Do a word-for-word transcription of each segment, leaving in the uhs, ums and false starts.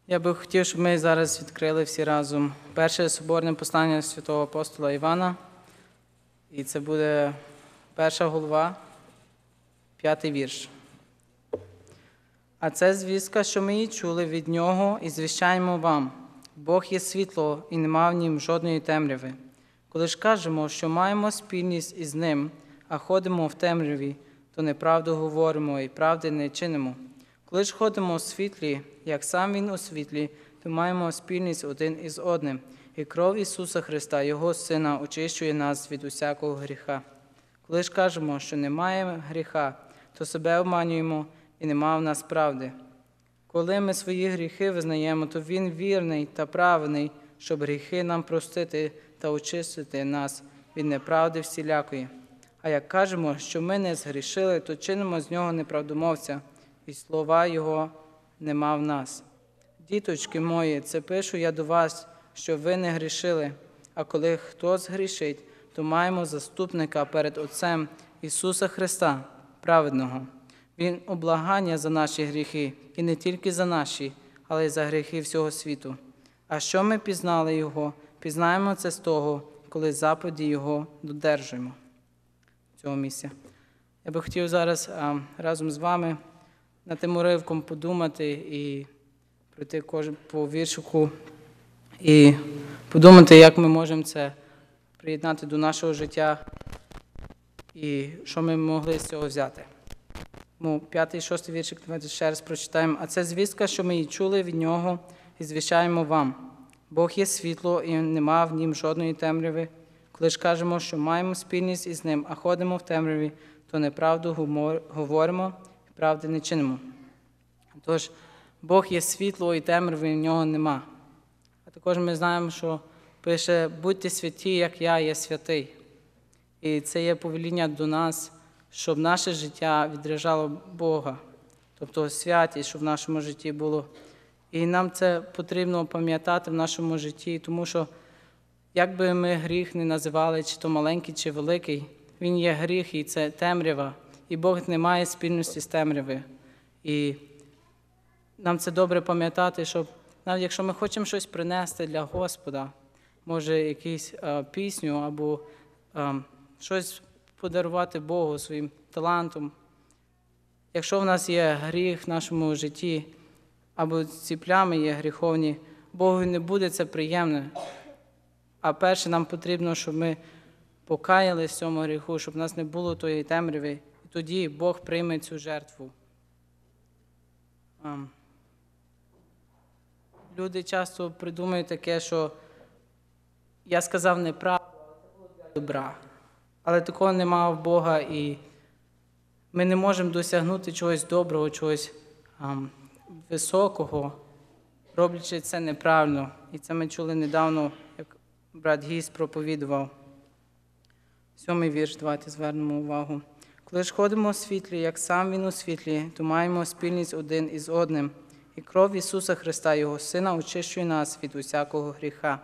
Я би хотів, щоб ми зараз відкрили всі разом перше соборне послання святого апостола Івана. І це буде перша глава, п'ятий вірш. А це звістка, що ми її чули від Нього і звіщаємо вам. Бог є світло, і нема в нім жодної темряви. Коли ж кажемо, що маємо спільність із Ним, а ходимо в темряві, то неправду говоримо і правди не чинимо. Коли ж ходимо у світлі, як сам Він у світлі, то маємо спільність один із одним. І кров Ісуса Христа, Його Сина, очищує нас від усякого гріха. Коли ж кажемо, що немає гріха, то себе обманюємо і нема в нас правди. Коли ми свої гріхи визнаємо, то Він вірний та праведний, щоб гріхи нам простити та очистити нас від неправди всілякої. А як кажемо, що ми не згрішили, то чинимо з Нього неправдомовця, і слова Його нема в нас. Діточки мої, це пишу я до вас, що ви не грішили, а коли хто згрішить, то маємо заступника перед Отцем Ісуса Христа, праведного. Він облагання за наші гріхи, і не тільки за наші, але й за гріхи всього світу. А що ми пізнали Його, пізнаємо це з того, коли заповіді Його додержуємо. Цього місця. Я би хотів зараз а, разом з вами над тим уривком подумати і пройти кожен по віршику і подумати, як ми можемо це приєднати до нашого життя і що ми могли з цього взяти. Тому п'ятий, шостий віршик, давайте ще раз прочитаємо. А це звістка, що ми її чули від Нього і звіщаємо вам. Бог є світло, і нема в нім жодної темряви. Коли ж кажемо, що маємо спільність із Ним, а ходимо в темряві, то неправду говоримо і правди не чинимо. Тож, Бог є світло, і темряви в нього нема. А також ми знаємо, що пише, будьте святі, як я є святий. І це є повеління до нас, щоб наше життя відражало Бога. Тобто святість, щоб в нашому житті було. І нам це потрібно пам'ятати в нашому житті, тому що як би ми гріх не називали, чи то маленький, чи великий, він є гріх, і це темрява. І Бог не має спільності з темряви. І нам це добре пам'ятати, щоб навіть якщо ми хочемо щось принести для Господа, може якусь а, пісню або а, щось подарувати Богу своїм талантом. Якщо в нас є гріх в нашому житті, або ці плями є гріховні, Богу не буде це приємне. А перше, нам потрібно, щоб ми покаялись в цьому гріху, щоб в нас не було тої темряви. І тоді Бог прийме цю жертву. Люди часто придумують таке, що я сказав неправду, але це було для добра. Але такого нема в Бога, і ми не можемо досягнути чогось доброго, чогось ам, високого, роблячи це неправильно. І це ми чули недавно, як брат Гіс проповідував. Сьомий вірш, давайте звернемо увагу. Коли ж ходимо у світлі, як сам Він у світлі, то маємо спільність один із одним. І кров Ісуса Христа, Його Сина, очищує нас від усякого гріха.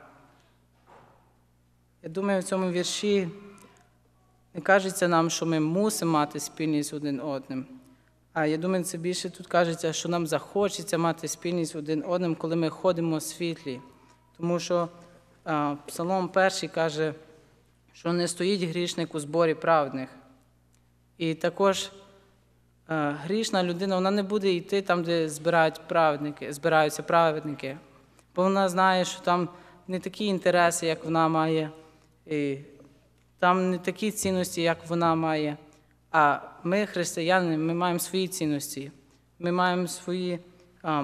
Я думаю, в цьому вірші не кажеться нам, що ми мусимо мати спільність один одним. А я думаю, це більше тут кажеться, що нам захочеться мати спільність один одним, коли ми ходимо у світлі. Тому що а, Псалом перший каже, що не стоїть грішник у зборі праведних. І також а, грішна людина, вона не буде йти там, де збирають праведники, збираються праведники. Бо вона знає, що там не такі інтереси, як вона має, і там не такі цінності, як вона має. А ми, християни, ми маємо свої цінності. Ми маємо свої, а,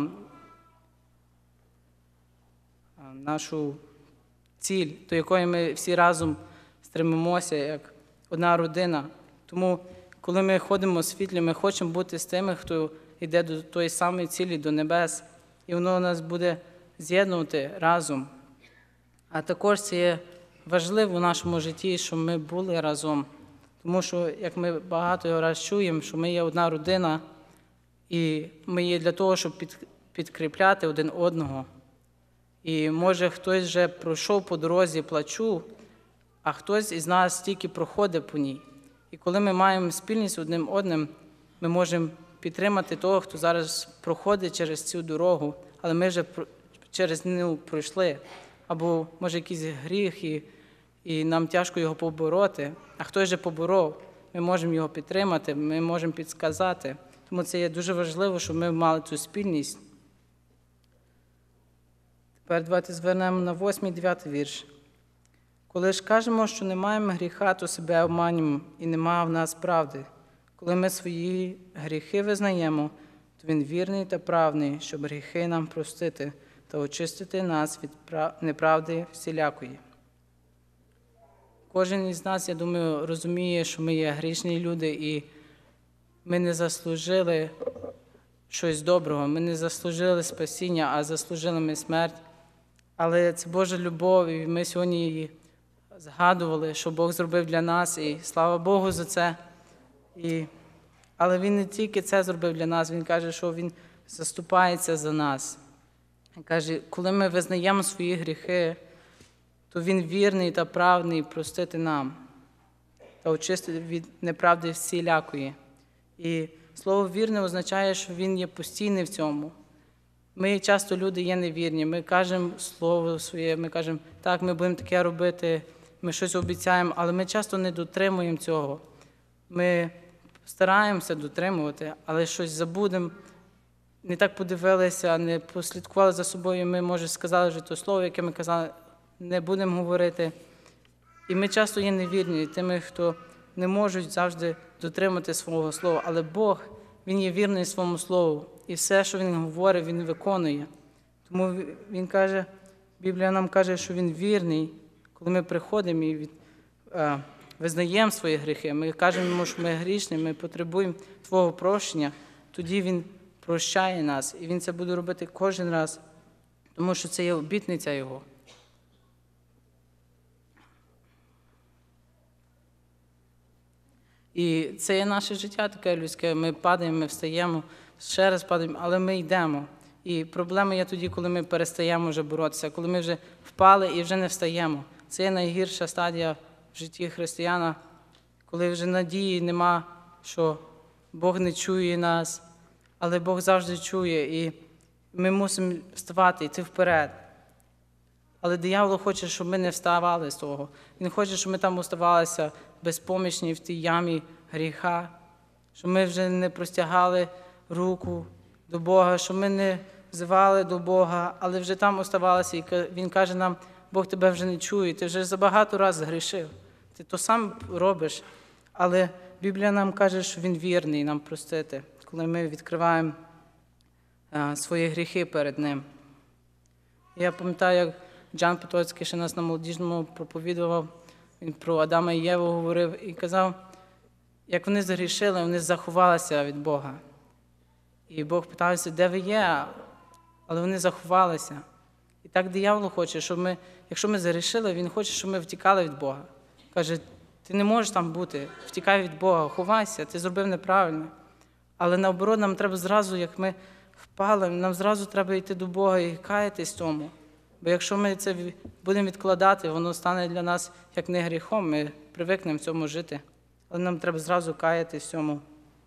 а, нашу ціль, до якої ми всі разом стремимося, як одна родина. Тому, коли ми ходимо у світлі, ми хочемо бути з тими, хто йде до тої самої цілі, до небес. І воно нас буде з'єднувати разом. А також це є важливо в нашому житті, щоб ми були разом. Тому що, як ми багато раз чуємо, що ми є одна родина, і ми є для того, щоб підкріпляти один одного. І може хтось вже пройшов по дорозі плачу, а хтось із нас тільки проходить по ній. І коли ми маємо спільність одним одним, ми можемо підтримати того, хто зараз проходить через цю дорогу, але ми вже через нього пройшли. Або, може, якийсь гріх, і, і нам тяжко його побороти, а хтось же поборов, ми можемо його підтримати, ми можемо підсказати. Тому це є дуже важливо, щоб ми мали цю спільність. Тепер давайте звернемо на восьмий, дев'ятий вірш. Коли ж кажемо, що не маємо гріха, то себе обманюємо, і нема в нас правди. Коли ми свої гріхи визнаємо, то Він вірний та правний, щоб гріхи нам простити та очистити нас від неправди всілякої. Кожен із нас, я думаю, розуміє, що ми є грішні люди, і ми не заслужили щось доброго, ми не заслужили спасіння, а заслужили ми смерть. Але це Божа любов, і ми сьогодні її згадували, що Бог зробив для нас, і слава Богу за це. І... Але Він не тільки це зробив для нас, Він каже, що Він заступається за нас. Він каже, коли ми визнаємо свої гріхи, то Він вірний та правний простити нам та очистити від неправди всілякої. І слово «вірне» означає, що Він є постійний в цьому. Ми часто люди є невірні, ми кажемо слово своє, ми кажемо, так, ми будемо таке робити, ми щось обіцяємо, але ми часто не дотримуємо цього. Ми стараємося дотримувати, але щось забудемо, не так подивилися, не послідкували за собою, ми, може, сказали вже те слово, яке ми казали, не будемо говорити. І ми часто є невірні тими, хто не можуть завжди дотримати свого слова, але Бог, Він є вірний своєму слову, і все, що Він говорить, Він виконує. Тому Він каже, Біблія нам каже, що Він вірний, коли ми приходимо і від, е, визнаємо свої гріхи, ми кажемо йому, що ми грішні, ми потребуємо Твого прощення, тоді Він прощає нас, і Він це буде робити кожен раз, тому що це є обітниця Його. І це є наше життя таке людське, ми падаємо, ми встаємо, ще раз падаємо, але ми йдемо. І проблема є тоді, коли ми перестаємо вже боротися, коли ми вже впали і вже не встаємо. Це є найгірша стадія в житті християна, коли вже надії нема, що Бог не чує нас, але Бог завжди чує, і ми мусимо вставати, йти вперед. Але диявол хоче, щоб ми не вставали з того. Він хоче, щоб ми там оставалися безпомічні в тій ямі гріха, щоб ми вже не простягали руку до Бога, щоб ми не взивали до Бога, але вже там оставалися. І Він каже нам, Бог тебе вже не чує, ти вже забагато разів згрішив. Ти то сам робиш, але Біблія нам каже, що Він вірний нам простити, коли ми відкриваємо а, свої гріхи перед Ним. Я пам'ятаю, як Джан Потоцький ще нас на молодіжному проповідував, він про Адама і Єву говорив і казав, як вони загрішили, вони заховалися від Бога. І Бог питався, де ви є, але вони заховалися. І так диявол хоче, щоб ми, якщо ми загрішили, він хоче, щоб ми втікали від Бога. Каже, ти не можеш там бути, втікай від Бога, ховайся, ти зробив неправильно. Але наоборот, нам треба зразу, як ми впали, нам зразу треба йти до Бога і каятись тому. Бо якщо ми це будемо відкладати, воно стане для нас як не гріхом, ми привикнемо в цьому жити. Але нам треба зразу каятись в цьому.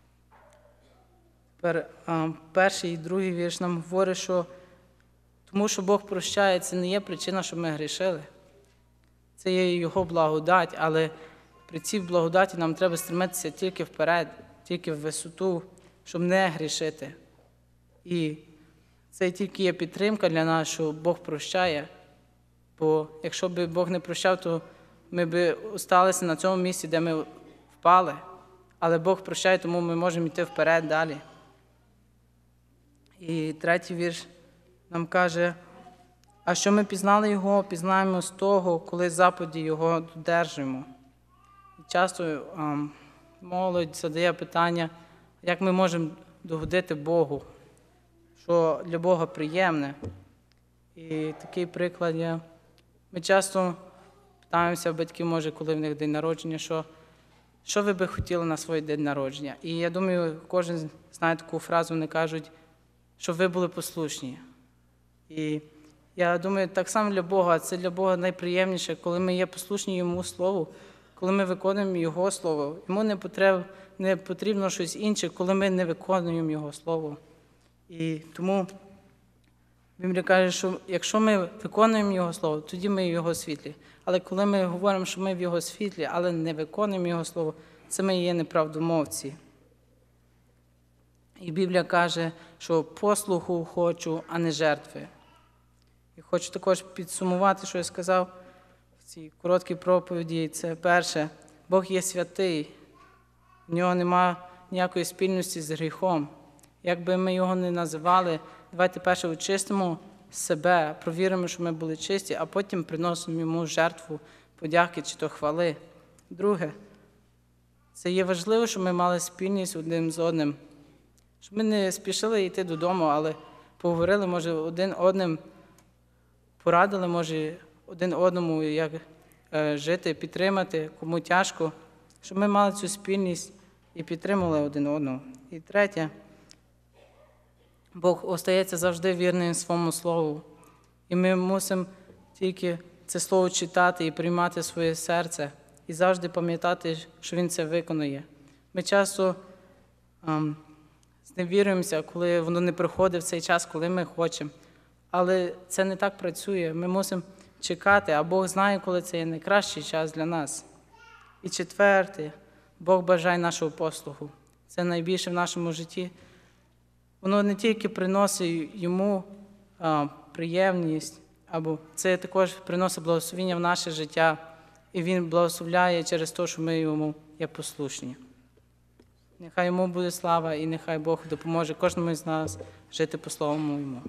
Тепер перший і другий вірш нам говорить, що тому, що Бог прощає, це не є причина, щоб ми грішили. Це є Його благодать, але при цій благодаті нам треба стремитися тільки вперед, тільки в висоту, щоб не грішити. І це тільки є підтримка для нас, що Бог прощає. Бо якщо б Бог не прощав, то ми б залишилися на цьому місці, де ми впали. Але Бог прощає, тому ми можемо йти вперед далі. І третій вірш нам каже, а що ми пізнали Його, пізнаємо з того, коли заповіді Його додержуємо. І часто а, молодь задає питання, як ми можемо догодити Богу, що для Бога приємне. І такий приклад є. Ми часто питаємося в батьків, може, коли в них день народження, що, що ви би хотіли на свій день народження. І я думаю, кожен знає таку фразу, вони кажуть, щоб ви були послушні. І я думаю, так само для Бога, це для Бога найприємніше, коли ми є послушні Йому Слову, коли ми виконуємо Його Слово. Йому не потрібно, не потрібно щось інше, коли ми не виконуємо Його Слово. І тому Біблія каже, що якщо ми виконуємо Його Слово, тоді ми в Його світлі. Але коли ми говоримо, що ми в Його світлі, але не виконуємо Його Слово, це ми є неправдомовці. І Біблія каже, що послуху хочу, а не жертви. І хочу також підсумувати, що я сказав в цій короткій проповіді. Це перше, Бог є святий, в нього немає ніякої спільності з гріхом. Як би ми його не називали, давайте перше очистимо себе, провіримо, що ми були чисті, а потім приносимо йому жертву подяки чи то хвали. Друге, це є важливо, щоб ми мали спільність один з одним. Щоб ми не спішили йти додому, але поговорили, може, один одним, порадили, може, один одному, як е, жити, підтримати, кому тяжко, щоб ми мали цю спільність і підтримували один одного. І третє, Бог остається завжди вірним своєму слову. І ми мусимо тільки це слово читати і приймати в своє серце, і завжди пам'ятати, що Він це виконує. Ми часто ем, зневіруємося, коли воно не приходить в цей час, коли ми хочемо. Але це не так працює. Ми мусимо чекати, а Бог знає, коли це є найкращий час для нас. І четверте, Бог бажає нашого послуху. Це найбільше в нашому житті. Воно не тільки приносить йому а, приємність, або це також приносить благословення в наше життя, і Він благословляє через те, що ми йому є послушні. Нехай йому буде слава, і нехай Бог допоможе кожному з нас жити по слову йому.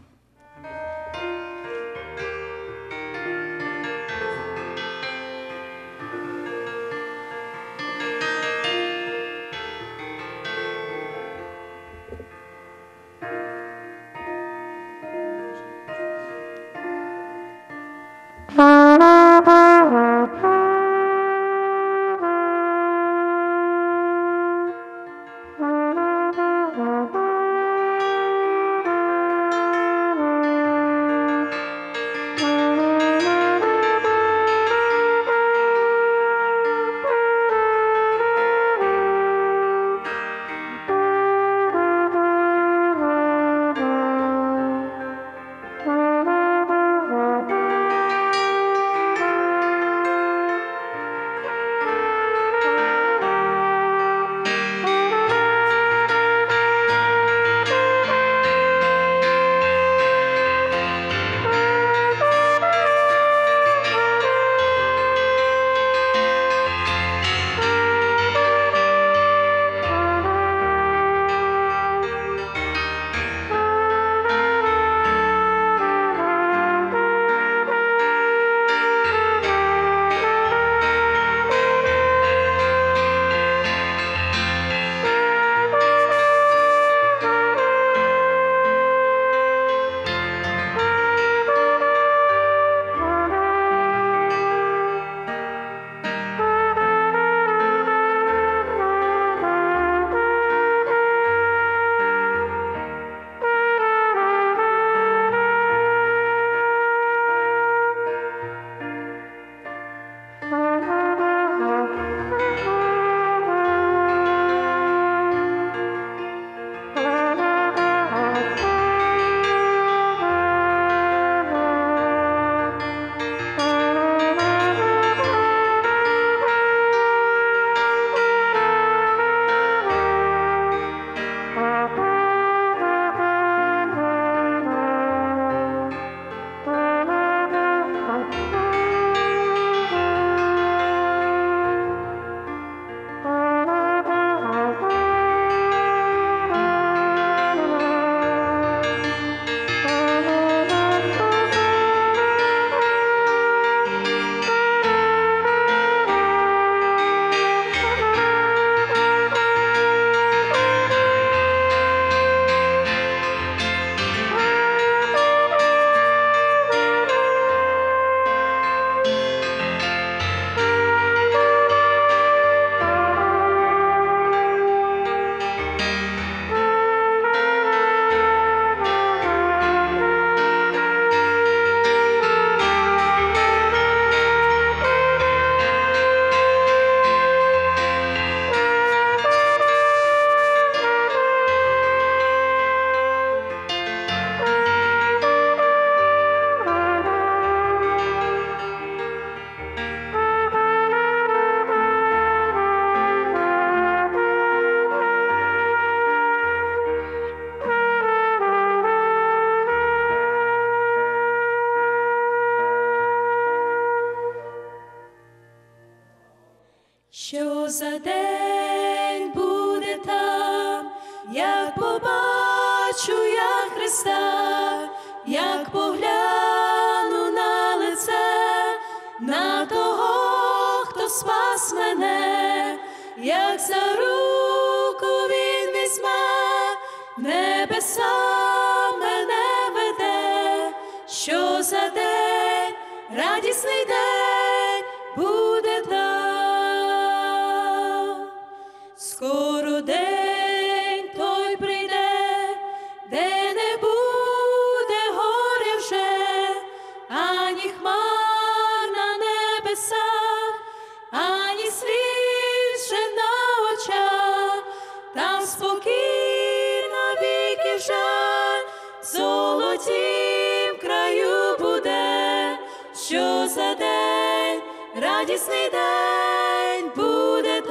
за день буде там, як побачу я Христа, як погляну на лице, на того, хто спас мене, як за руку Він візьме, в небеса мене веде, що за день, радісний день буде там. Скоро день той прийде, де не буде горя вже, ані хмар на небесах, ані сліз вже на очах, там спокійно віки жаль, в золотім краю буде, що за день, радісний день буде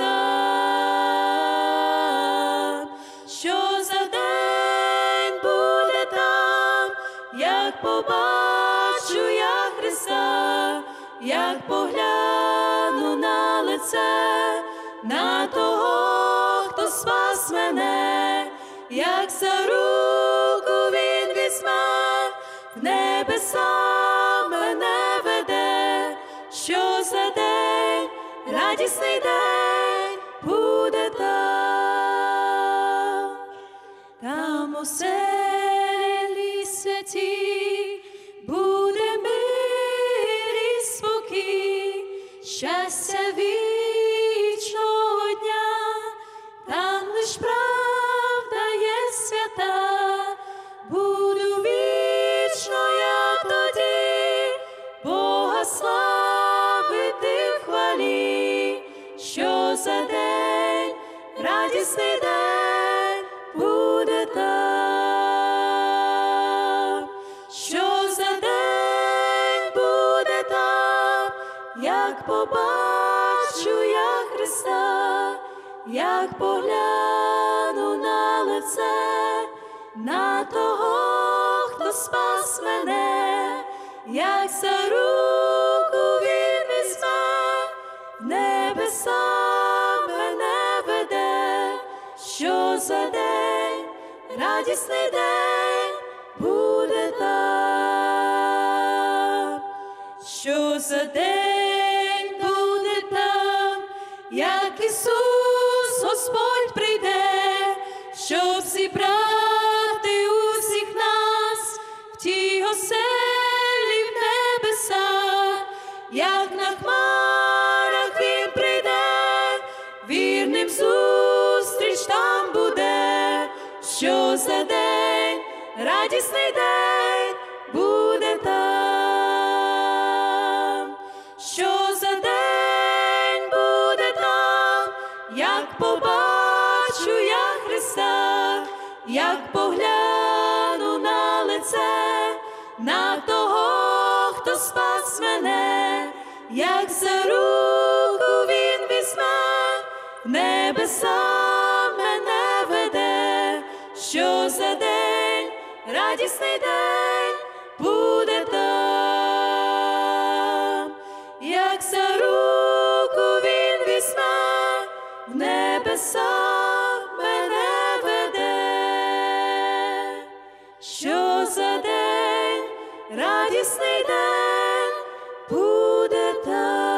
там. Що за день буде там, як побачу я Христа, як погляну на лице, на того, хто спас мене, як за руку Він візьме, в небеса мене веде, що за день, радісний день буде там. Там оселі святі буде мир і спокій, щастя вічного дня, там лиш правда є свята, буду вічно я тоді, Бога славити в хвалі, що за день, радісний день буде там. Що за день буде там, як побачу я Христа, як погляну на лице, на того, хто спас мене, як за руку Він візьме, в небеса мене веде, що за день, радісний день буде там. Що за день буде там, як Ісус Господь прийде, щоб зібрати усіх нас в тій оселі в небесах, як на хмарах Він прийде, вірним зустріч там буде, що за день, радісний день буде там. Що за день буде там, як побачу я Христа, як погляну на лице, на того, хто спас мене, як за руку Він візьме, в небеса мене веде, що за день, радісний день буде там. Як за руку Він візьме, в небеса мене веде, що за день, радісний день буде там.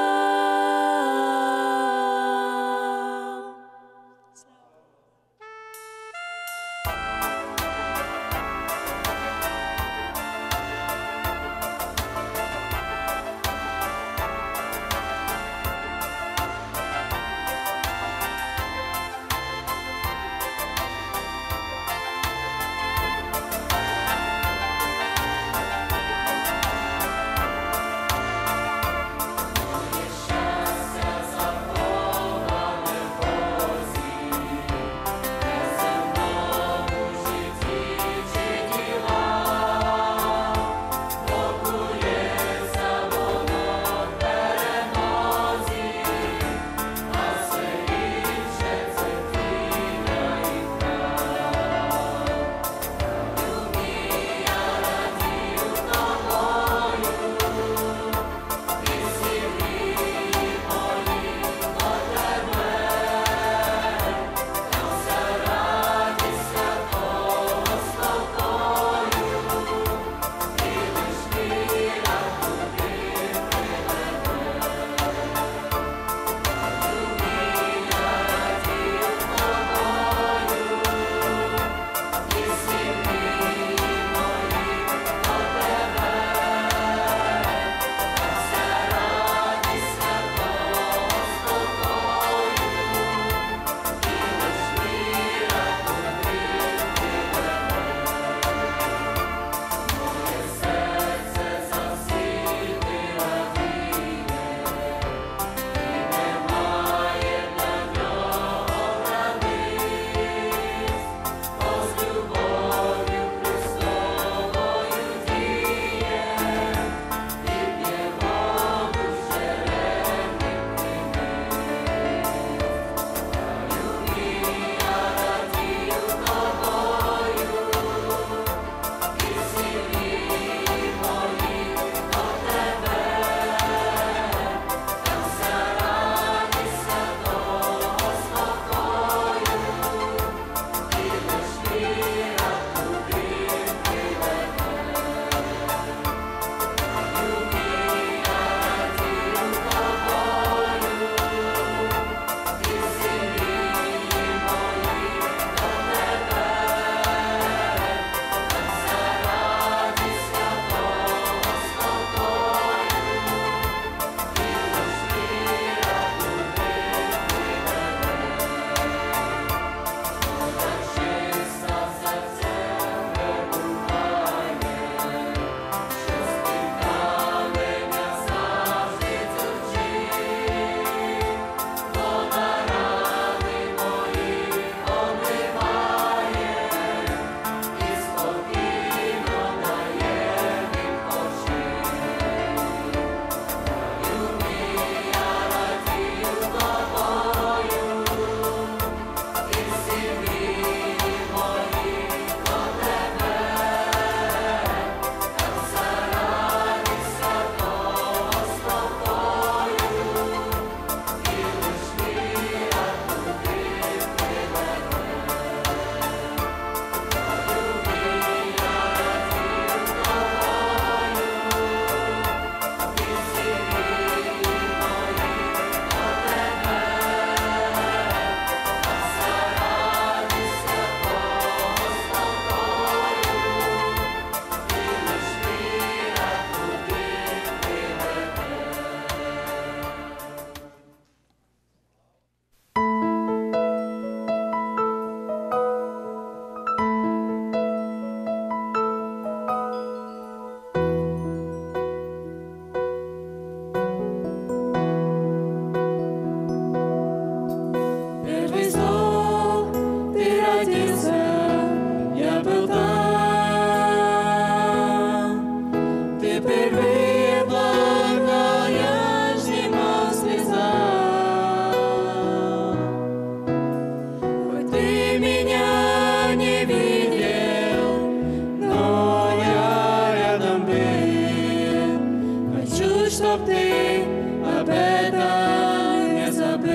чтоб ты об этом не забыл.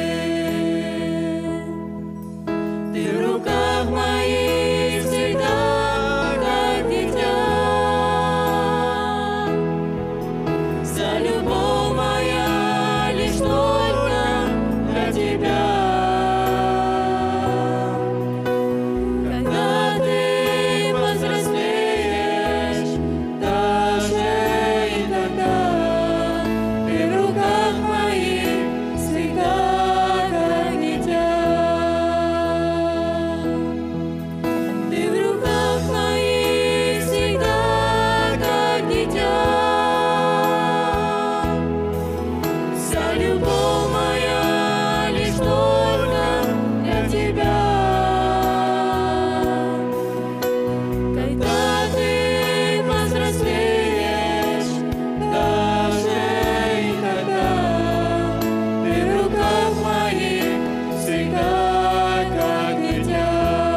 Ты в руках моих всегда, как дитя. Вся любовь моя лишь только для тебя. Когда ты повзрослеешь, даже и тогда, ты в руках моих всегда, как дитя. Ты в руках моих всегда, как дитя. Вся любовь моя лишь только для тебя. Когда ты повзрослеешь, даже и тогда, ты в руках моих всегда, как дитя.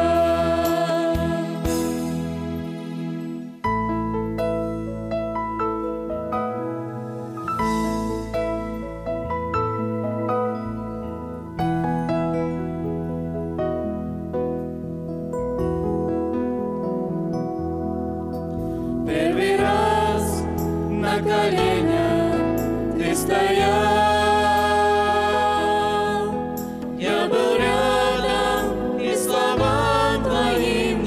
Первый раз на коленях ты стоял, я был рядом и словам твоим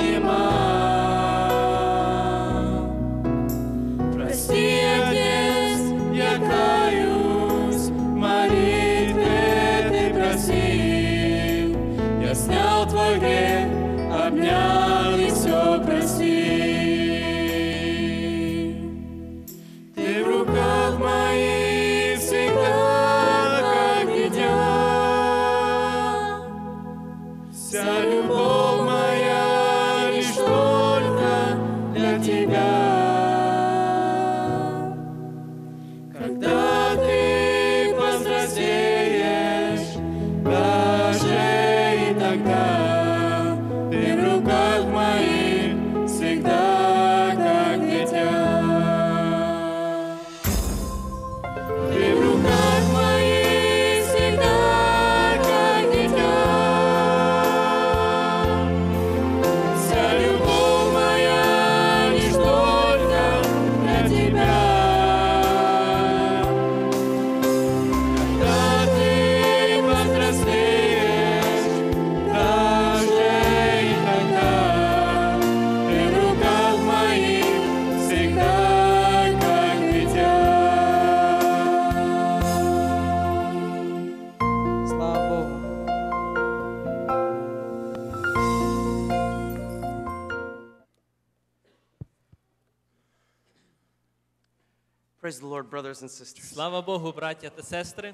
внимал. Прости, Отец, я каюсь, в молитве ты просил, я снял твой грех, обнял и все простил. Ты в руках моих всегда, как дитя. Вся любовь моя лишь только для тебя. Когда ты повзрослеешь, даже и тогда, ты в руках моих всегда, как дитя. Ты в руках моих всегда, как дитя. Вся любовь моя лишь только для тебя. Когда ты повзрослеешь, даже и тогда, ты в руках моих всегда, как дитя. Слава Богу. Praise the Lord, brothers and sisters. Слава Богу, браття та сестри.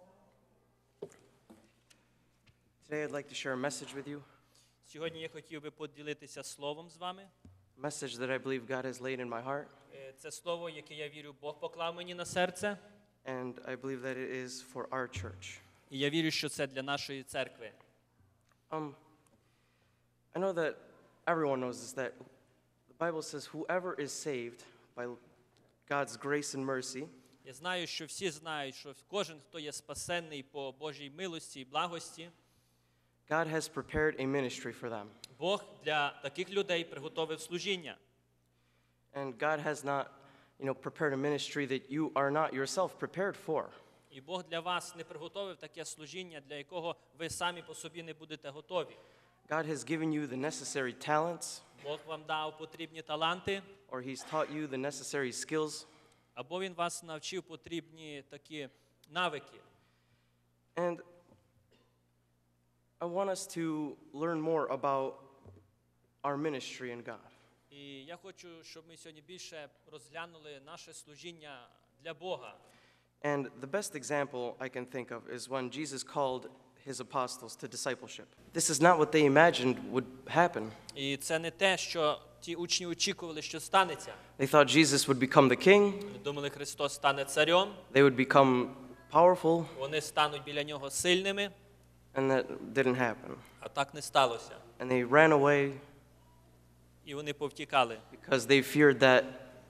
Today I'd like to share a message with you, Сьогодні я хотів би поділитися словом з вами. a message that I believe God has laid in my heart, Е, Це слово, яке я вірю, Бог поклав мені на серце. and I believe that it is for our church. І я вірю, що це для нашої церкви. Um, I know that everyone knows this, that the Bible says whoever is saved by God's grace and mercy Я знаю, що всі знають, що кожен, хто є спасенний по Божій милості і благості, God has prepared a ministry for them. Бог для таких людей приготовив служіння. And God has not, you know, prepared a ministry that you are not yourself prepared for. І Бог для вас не приготовив таке служіння, для якого ви самі по собі не будете готові. God has given you the necessary talents, Бог вам дав потрібні таланти, or He's taught you the necessary skills. або Він вас навчив потрібні такі навики. And I want us to learn more about our ministry in God. І я хочу, щоб ми сьогодні більше розглянули наше служіння для Бога. And the best example I can think of is when Jesus called his apostles to discipleship. This is not what they imagined would happen. І це не те, що ті учні очікували, що станеться. They thought Jesus would become the king, Вони думали, Христос стане царем, they would become powerful, вони стануть біля нього сильними, and that didn't happen. а так не сталося. And they ran away І вони повтікали, because they feared that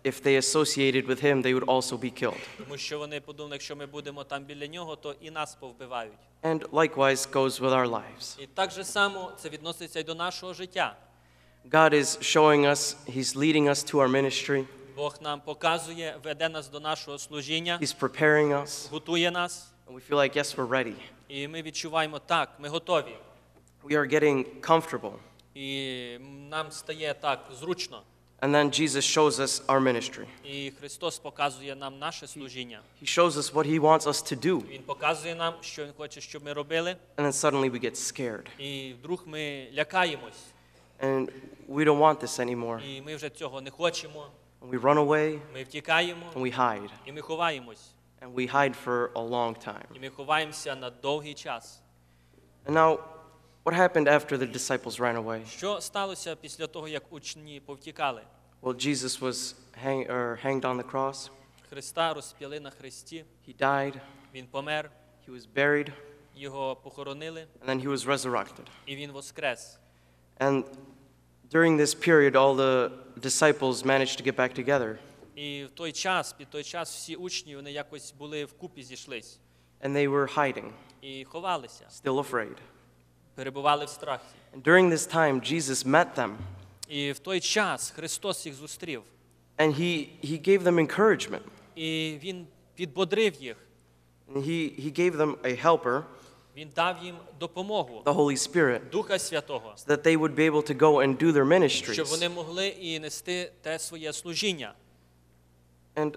if they associated with him, they would also be killed. Тому що вони подумали, якщо ми будемо там біля нього, то і нас повбивають. And likewise goes with our lives. І так же само це відноситься і до нашого життя. God is showing us, he's leading us to our ministry. Бог нам показує, веде нас до нашого служіння, He's preparing us. готує нас, And we feel like, yes, we're ready. і ми відчуваємо, так, ми готові. We are getting comfortable. І нам стає так зручно. And then Jesus shows us our ministry. І Христос показує нам наше служіння. He shows us what he wants us to do. Він показує нам, що Він хоче, щоб ми робили. And then suddenly we get scared. І вдруг ми лякаємось. And we don't want this anymore. І ми вже цього не хочемо. And we run away Ми втікаємо, and we hide. і ми ховаємось. And we hide for a long time. І ми ховаємося на довгий час. And now, what happened after the disciples ran away? Що сталося після того, як учні повтікали? Well, Jesus was hang, or hanged on the cross. Христа розп'яли на хресті, He died. Він помер, He was buried. Його похоронили, And then he was resurrected. і Він воскрес. And during this period, all the disciples managed to get back together. І в той час, під той час всі учні, вони якось були вкупі зійшлись And they were hiding, і ховалися, still afraid. перебували в страхі. And during this time, Jesus met them. І в той час Христос їх зустрів, And he, he gave them encouragement. і Він підбодрив їх, And he, he gave them a helper, Він дав їм допомогу, the Holy Spirit, Духа Святого, so that they would be able to go and do their щоб ministries. вони могли і нести те своє служіння. And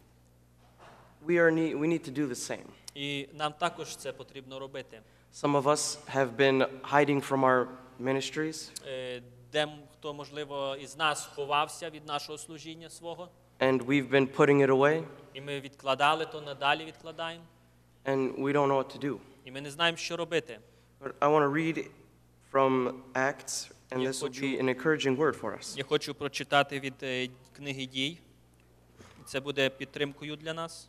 we, are need, we need to do the same. І нам також це потрібно робити. Some of us have been hiding from our ministries, Е, Де хто, можливо, із нас ховався від нашого служіння свого, and we've been putting it away, і ми відкладали, то надалі відкладаємо, and we don't know what to do. і ми не знаємо, що робити. But I want to read from Acts, and Я this will хочу- be an encouraging word for us. Я хочу прочитати від е, книги «Дій». Це буде підтримкою для нас.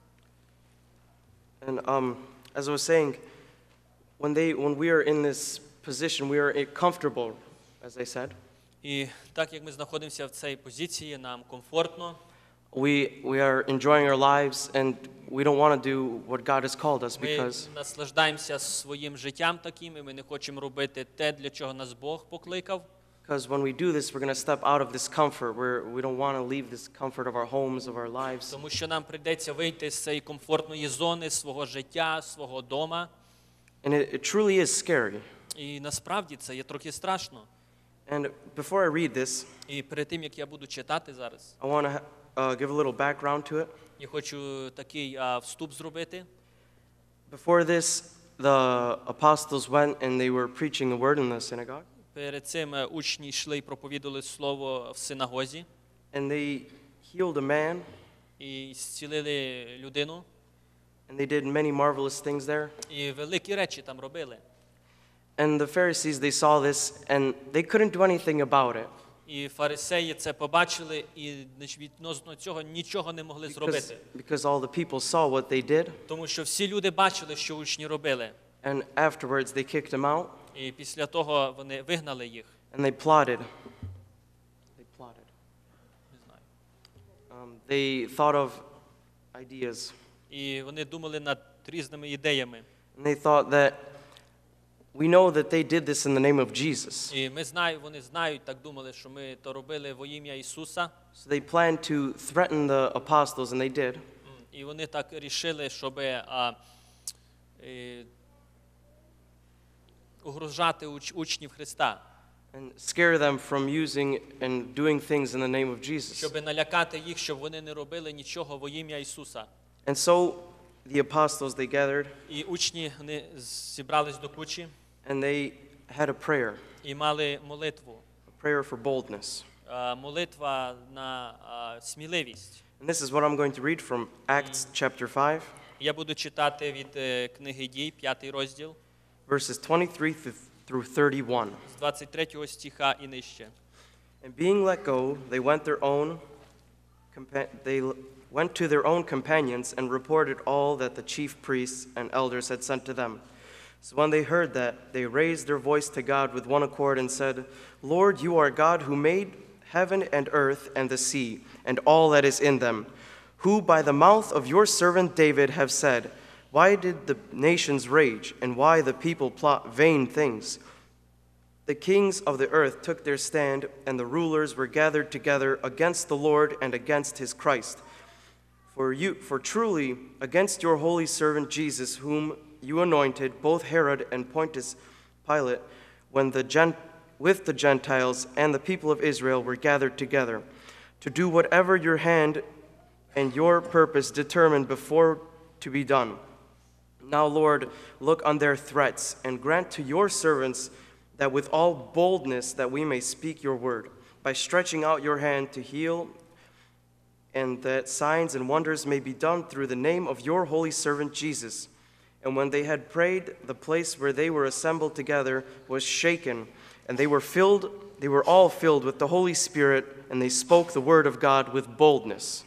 And um, as I was saying, when, they, when we are in this position, we are comfortable, as I said. І так як ми знаходимося в цій позиції, нам комфортно, We, we are enjoying our lives, and we don't want to do what God has called us ми because, наслаждаємося своїм життям таким, і ми не хочемо робити те, для чого нас Бог покликав. because when we do this, we're going to step out of this comfort where we don't want to leave this comfort of our homes, of our lives. Тому що нам прийдеться вийти з цієї комфортної зони свого життя, свого дома. And it, it truly is scary. І насправді це є трохи страшно. And before I read this, І перед тим, як я буду читати зараз, I want to uh, give a little background to it. я хочу такий а, вступ зробити. Before this, the apostles went and they were preaching the word in the synagogue. Перед цим е, учні йшли і проповідували слово в синагозі, And they healed a man, і зцілили людину, and they did many marvelous things there. і великі речі там робили. And the Pharisees, they saw this, and they couldn't do anything about it. І фарисеї це побачили, і значить, відносно цього нічого не могли Because, зробити. because all the people saw what they did, Тому що всі люди бачили, що учні робили. and afterwards they kicked them out, І після того вони вигнали їх. and they plotted. They plotted. Не знаю. Um, they thought of ideas, І вони думали над різними ідеями. and they thought that we know that they did this in the name of Jesus. І ми знаємо, вони знають, так думали, що ми то робили во ім'я Ісуса. So they planned to threaten the apostles, and they did. М, І вони так рішили, щоб а, е, угрожати уч, учнів Христа, And scare them from using and doing things in the name of Jesus. щоб налякати їх, щоб вони не робили нічого во ім'я Ісуса. And so the apostles, they gathered, І учні вони зібрались до кучі and they had a prayer, і мали молитву. a prayer for boldness. А, Молитва на а, сміливість. And this is what I'm going to read from Acts chapter five, Я буду читати від е, книги Дій, п'ятий розділ, verses twenty-three th- through thirty-one. з двадцять третього стиха і нижче. And being let go, they went their own compa- they l- went to their own companions and reported all that the chief priests and elders had sent to them. So when they heard that, they raised their voice to God with one accord and said, Lord, you are God who made heaven and earth and the sea, and all that is in them, who by the mouth of your servant David have said, why did the nations rage, and why the people plot vain things? The kings of the earth took their stand, and the rulers were gathered together against the Lord and against his Christ. For you, for truly against your holy servant Jesus, whom you anointed, both Herod and Pontius Pilate, when the Gent- with the Gentiles and the people of Israel were gathered together, to do whatever your hand and your purpose determined before to be done. Now, Lord, look on their threats, and grant to your servants that with all boldness that we may speak your word, by stretching out your hand to heal, and that signs and wonders may be done through the name of your holy servant Jesus. And when they had prayed, the place where they were assembled together was shaken, and they were filled, they were all filled with the Holy Spirit, and they spoke the word of God with boldness.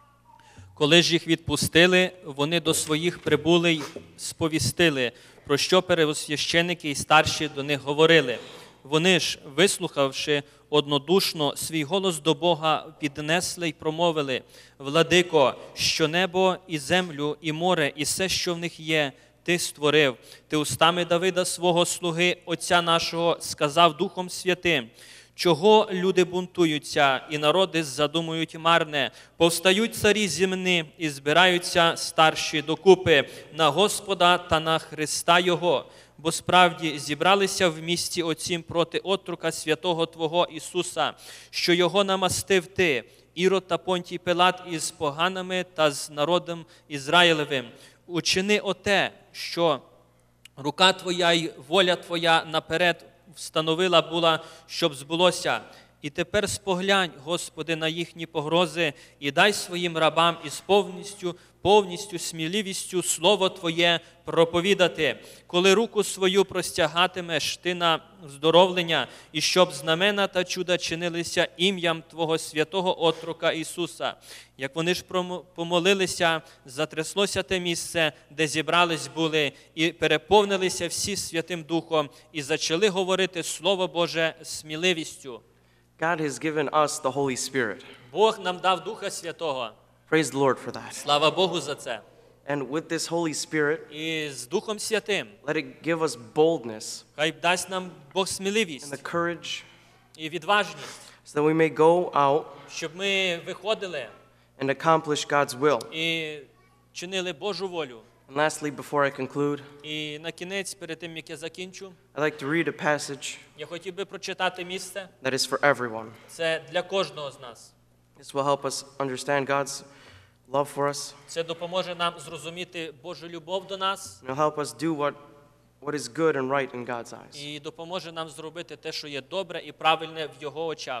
Коли ж їх відпустили, вони до своїх прибули й сповістили, про що первосвященики і старші до них говорили. Вони ж, вислухавши однодушно, свій голос до Бога піднесли й промовили: «Владико, що небо і землю, і море, і все, що в них є, Ти створив. Ти устами Давида, свого слуги, Отця нашого, сказав Духом Святим, чого люди бунтуються, і народи задумують марне, повстають царі земні, і збираються старші докупи на Господа та на Христа Його. Бо справді зібралися в місті оцім проти отрука святого Твого Ісуса, що Його намастив Ти, Ірод та Понтій Пилат із поганами та з народом Ізраїлевим. Учини оте, що рука Твоя й воля Твоя наперед встановила була, щоб збулося. І тепер споглянь, Господи, на їхні погрози і дай своїм рабам із повністю, повністю сміливістю Слово Твоє проповідати, коли руку свою простягатимеш Ти на здоровлення, і щоб знамена та чуда чинилися ім'ям Твого святого отрока Ісуса. Як вони ж помолилися, затряслося те місце, де зібрались були, і переповнилися всі Святим Духом, і зачали говорити Слово Боже сміливістю. God has given us the Holy Spirit. Бог нам дав Духа Святого. Praise the Lord for that. Слава Богу за це. And with this Holy Spirit, І з Духом Святим let it give us boldness хай дасть нам Бог and сміливість the courage і відважність, so that we may go out щоб ми виходили and accomplish God's will. і чинили Божу волю. And lastly, before I conclude, І на кінець, перед тим, як я закінчу, I'd like to read a passage я хотів би прочитати місце. that is for everyone. Це для кожного з нас. This will help us understand God's love for us. Це допоможе нам зрозуміти Божу любов до нас And it'll help us do what, what is good and right in God's eyes. і допоможе нам зробити те, що є добре і правильне в Його очах.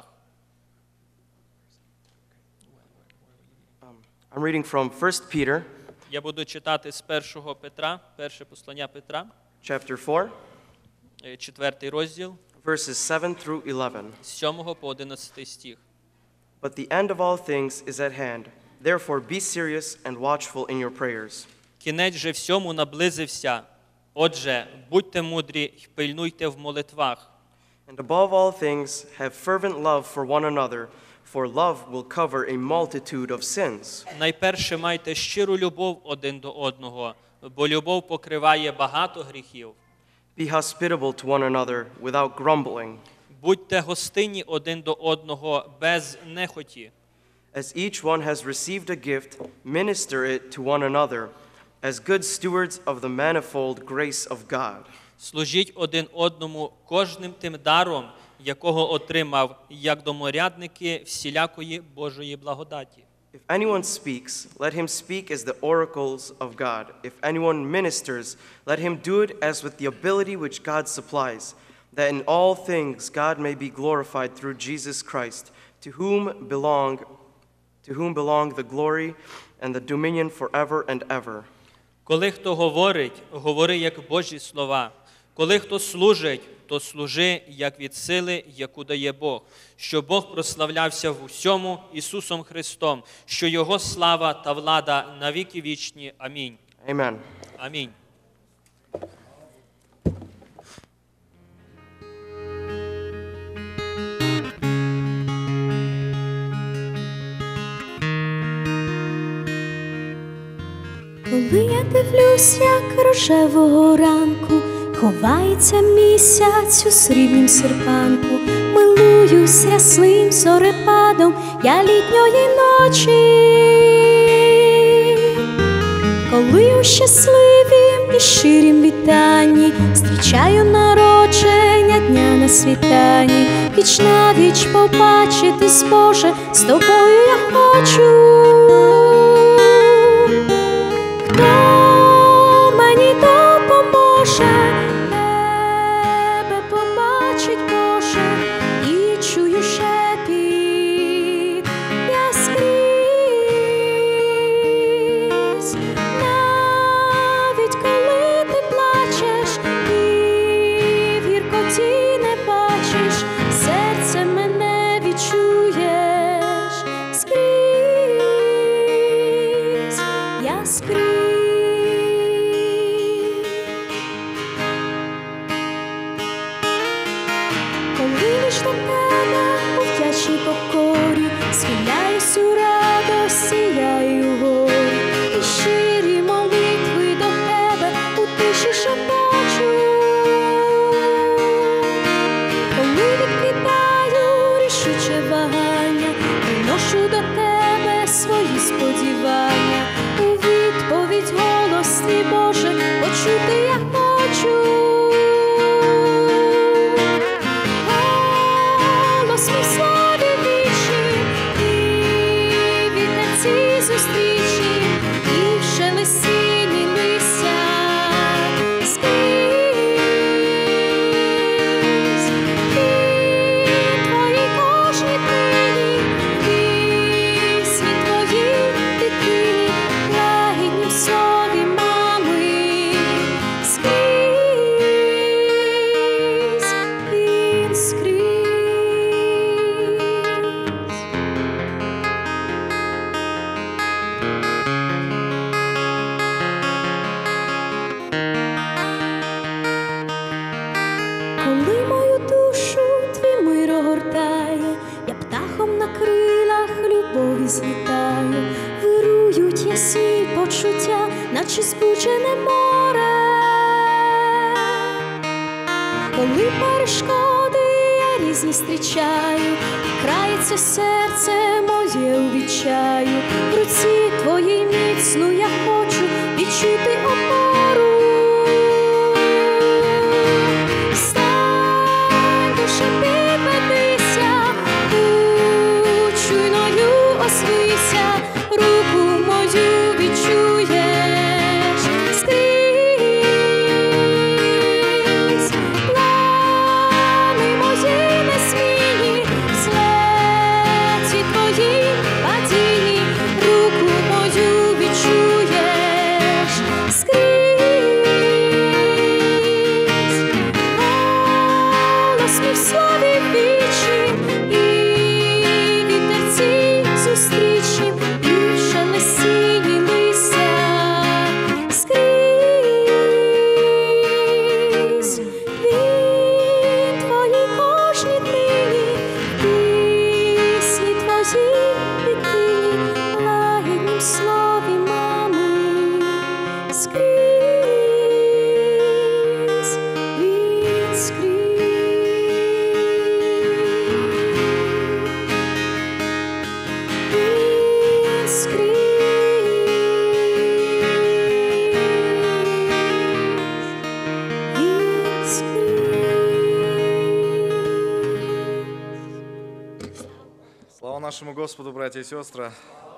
Um, I'm reading from First Peter, Я буду читати з першого Петра, перше послання Петра, chapter four, е, четвертий розділ, verses seven through eleven. з сьомого по одинадцятий стих. But the end of all things is at hand. Therefore be serious and watchful in your prayers. Кінець же всьому наблизився. Отже, будьте мудрі й пильнуйте в молитвах. And above all things, have fervent love for one another, for love will cover a multitude of sins. Найперше майте щиру любов один до одного, бо любов покриває багато гріхів. Be hospitable to one another without grumbling. Будьте гостинні один до одного без нехоті. As each one has received a gift, minister it to one another, as good stewards of the manifold grace of God. Служіть один одному кожним тим даром, якого отримав, як доморядники всілякої Божої благодаті. If anyone speaks, let him speak as the oracles of God. If anyone ministers, let him do it as with the ability which God supplies, that in all things God may be glorified through Jesus Christ, to whom belong to whom belong the glory and the dominion forever and ever. Коли хто говорить, говори як Божі слова. Коли хто служить, то служи як від сили, яку дає Бог, що Бог прославлявся в усьому Ісусом Христом, що Його слава та влада навіки вічні. Амінь. Amen. Амінь. Коли я дивлюсь, як рожевого ранку ховається місяць у срібнім серпанку, милуюсь рясним зорепадом я літньої ночі. Коли у щасливім і щирім вітанні зустрічаю народження дня на світанні, віч на віч побачитись, Боже, з тобою я хочу. Хто мені допоможе тебе побачить, Боже, і чую шепіт я скрізь. Навіть коли ти плачеш і в гіркоті не бачиш, серце мене відчуєш скрізь, я скрізь. Коли лиш до тебе у вдячній покорі схиляюсь у радості я і у горі, і щирі молитви до тебе у тиші шепочу. Коли відкидаю рішуче вагання, приношу до тебе свої сподівання, у відповідь голос твій, Боже, почути я хочу. Голос мій в славі вічі, і вітерці зустрічі, і в шелесінні листя скрізь. Від твоїй кожній днині, пісні твої дитині, лагідні в слові мами скрізь, він скрізь. Коли мою душу твій мир огортає, я птахом на крилах любові злітаю, вирують ясні почуття, наче збуджене море. Коли перешкоди я різні зустрічаю, крається серце моє у відчаю, в руці твоїй міцну я хочу відчути опору. Встань, душе, підведися, будь чуйною озвися, руку мою відчуєш скрізь. Плани мої незмінні, в злеті твоїм падінні, руку мою відчуєш скрізь. Голос мій в слові вічі, і вітерці зустрічі, і в шелесінні листя скрізь. Він твоїй кожній днині, пісні твої дитині, лагідні в слові мами скрізь, він скрізь. Він скрізь. Він скрізь. Слава нашему Господу, братья и сестры.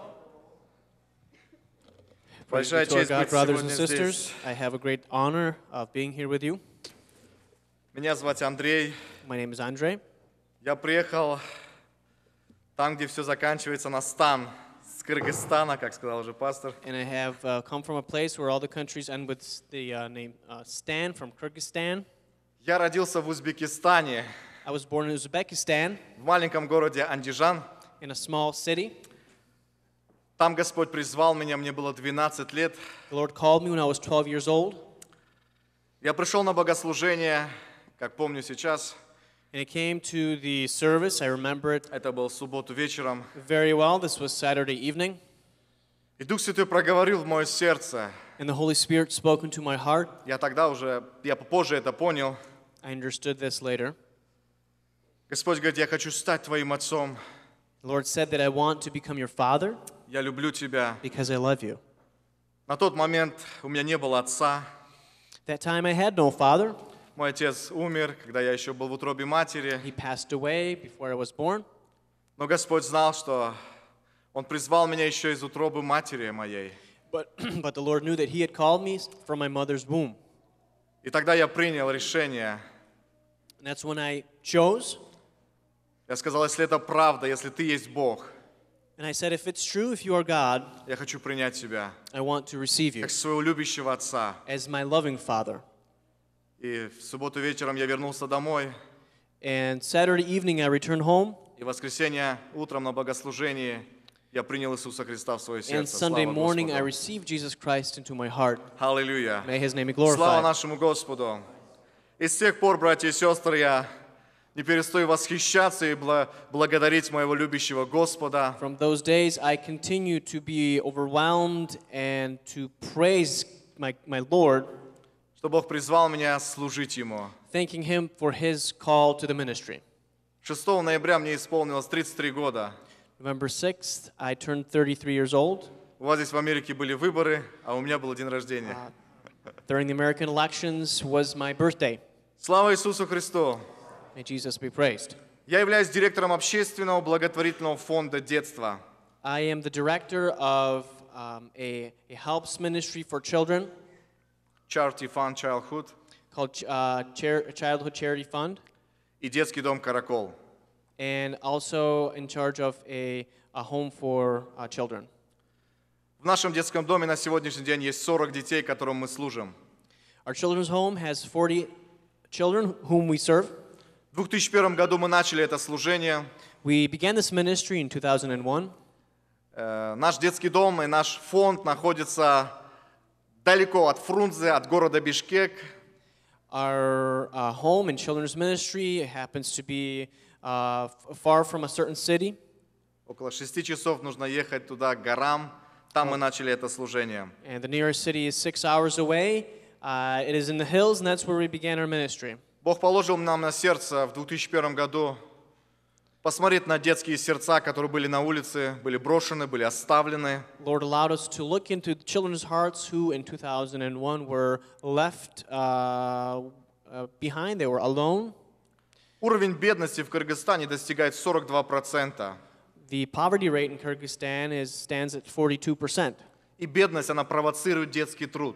Praise be Большая to our честь God, быть brothers сегодня and sisters. здесь. I have a great honor of being here with you. Меня зовут Андрей. My name is Andre. Я приехал там, где все заканчивается, на стан, с Кыргызстана, как сказал уже пастор. And I have uh, come from a place where all the countries end with the uh, name uh, Stan, from Kyrgyzstan. Я родился в Узбекистане, I was born in Uzbekistan, в маленьком городе Андижан. in a small city. Там Господь призвал меня, мне было двенадцать лет. The Lord called me when I was twelve years old. Я пришел на богослужение, как помню сейчас. And I came to the service. I remember it Это был в субботу вечером. very well. This was Saturday evening. И Дух Святой проговорил в мое сердце. And the Holy Spirit spoke into my heart. Я тогда уже, я попозже это понял. I understood this later. Господь говорит, я хочу стать твоим отцом. The Lord said that I want to become your father Я люблю тебя. because I love you. На тот момент у меня не было отца. That time I had no father. Мой отец умер, когда я еще был в утробе матери. He passed away before I was born. Но Господь знал, что Он призвал меня еще из утробы матери моей. But, but the Lord knew that He had called me from my mother's womb. И тогда я принял решение. And that's when I chose. Я сказал, если это правда, если ты есть Бог, And I said, if it's true, if you are God, я хочу принять тебя I want to receive you как своего любящего отца. as my loving father. И в субботу вечером я вернулся домой. And Saturday evening I returned home. И в воскресенье утром на богослужении я принял Иисуса Христа в свое And сердце. Sunday Слава morning I Господу. received Jesus Christ into my heart. Аллилуйя. May His name be Слава glorified. нашему Господу. И с тех пор, братья и сестры, я не перестаю восхищаться и бла- благодарить моего любящего Господа. From those days I continue to be overwhelmed and to praise my, my Lord, Что Бог призвал меня служить Ему. thanking Him for His call to the ministry. шестого ноября мне исполнилось тридцать три года. November sixth, I turned thirty-three years old. У вас здесь в Америке были выборы, а у меня был день рождения. During the American elections was my birthday. Слава Иисусу Христу! May Jesus be praised. Я являюсь директором общественного благотворительного фонда детства. I am the director of um, a, a helps ministry for children Charity Fund Childhood called uh, Char- Childhood Charity Fund, и детский дом «Каракол». and also in charge of a, a home for uh, children. В нашем детском доме на сегодняшний день есть сорок детей, которым мы служим. Our children's home has forty children whom we serve. В две тысячи первом году мы начали это служение. We began this ministry in two thousand one. Э, Наш детский дом и наш фонд находятся далеко от Фрунзе, от города Бишкек. Our uh, home and children's ministry happens to be uh, f- far from a certain city. Около шести часов нужно ехать туда, к горам. Там мы начали это служение. And the nearest city is six hours away. Uh, it is in the hills, and that's where we began our ministry. Бог положил нам на сердце в две тысячи первом году посмотреть на детские сердца, которые были на улице, были брошены, были оставлены. Lord allowed us to look into the children's hearts who in two thousand one were left uh, uh, behind. They were alone. Уровень бедности в Кыргызстане достигает сорок два процента. The poverty rate in Kyrgyzstan is, stands at forty-two percent. И бедность, она провоцирует детский труд.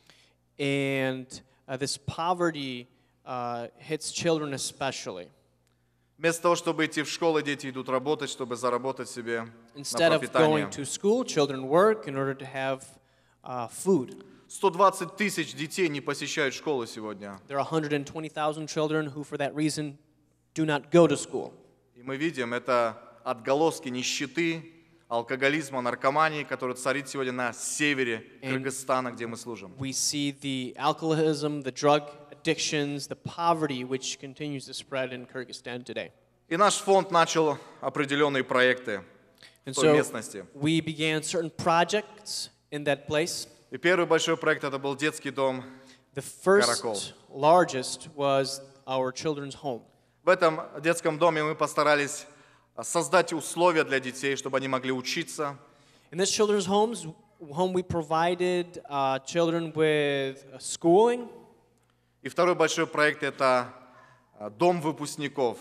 And uh, this poverty uh, hits children especially. Вместо того, чтобы идти в школу, дети идут работать, чтобы заработать себе Instead на of пропитание. going to school, children work in order to have uh, food. сто двадцать тысяч детей не посещают школу сегодня. There are one hundred twenty thousand children who, for that reason, do not go to school. И мы видим, это отголоски нищеты, алкоголизма, наркомании, который царит сегодня на севере Кыргызстана, где мы служим. We see the alcoholism, the drug addictions, the poverty which continues to spread in Kyrgyzstan today. И наш фонд начал определенные проекты в And той so местности. we began certain projects in that place. И первый большой проект это был детский дом. The first Каракол. largest was our children's home. В этом детском доме мы постарались создать условия для детей, чтобы они могли учиться. In this children's homes, home we provided uh, children with uh, schooling. И второй большой проект это а, дом выпускников.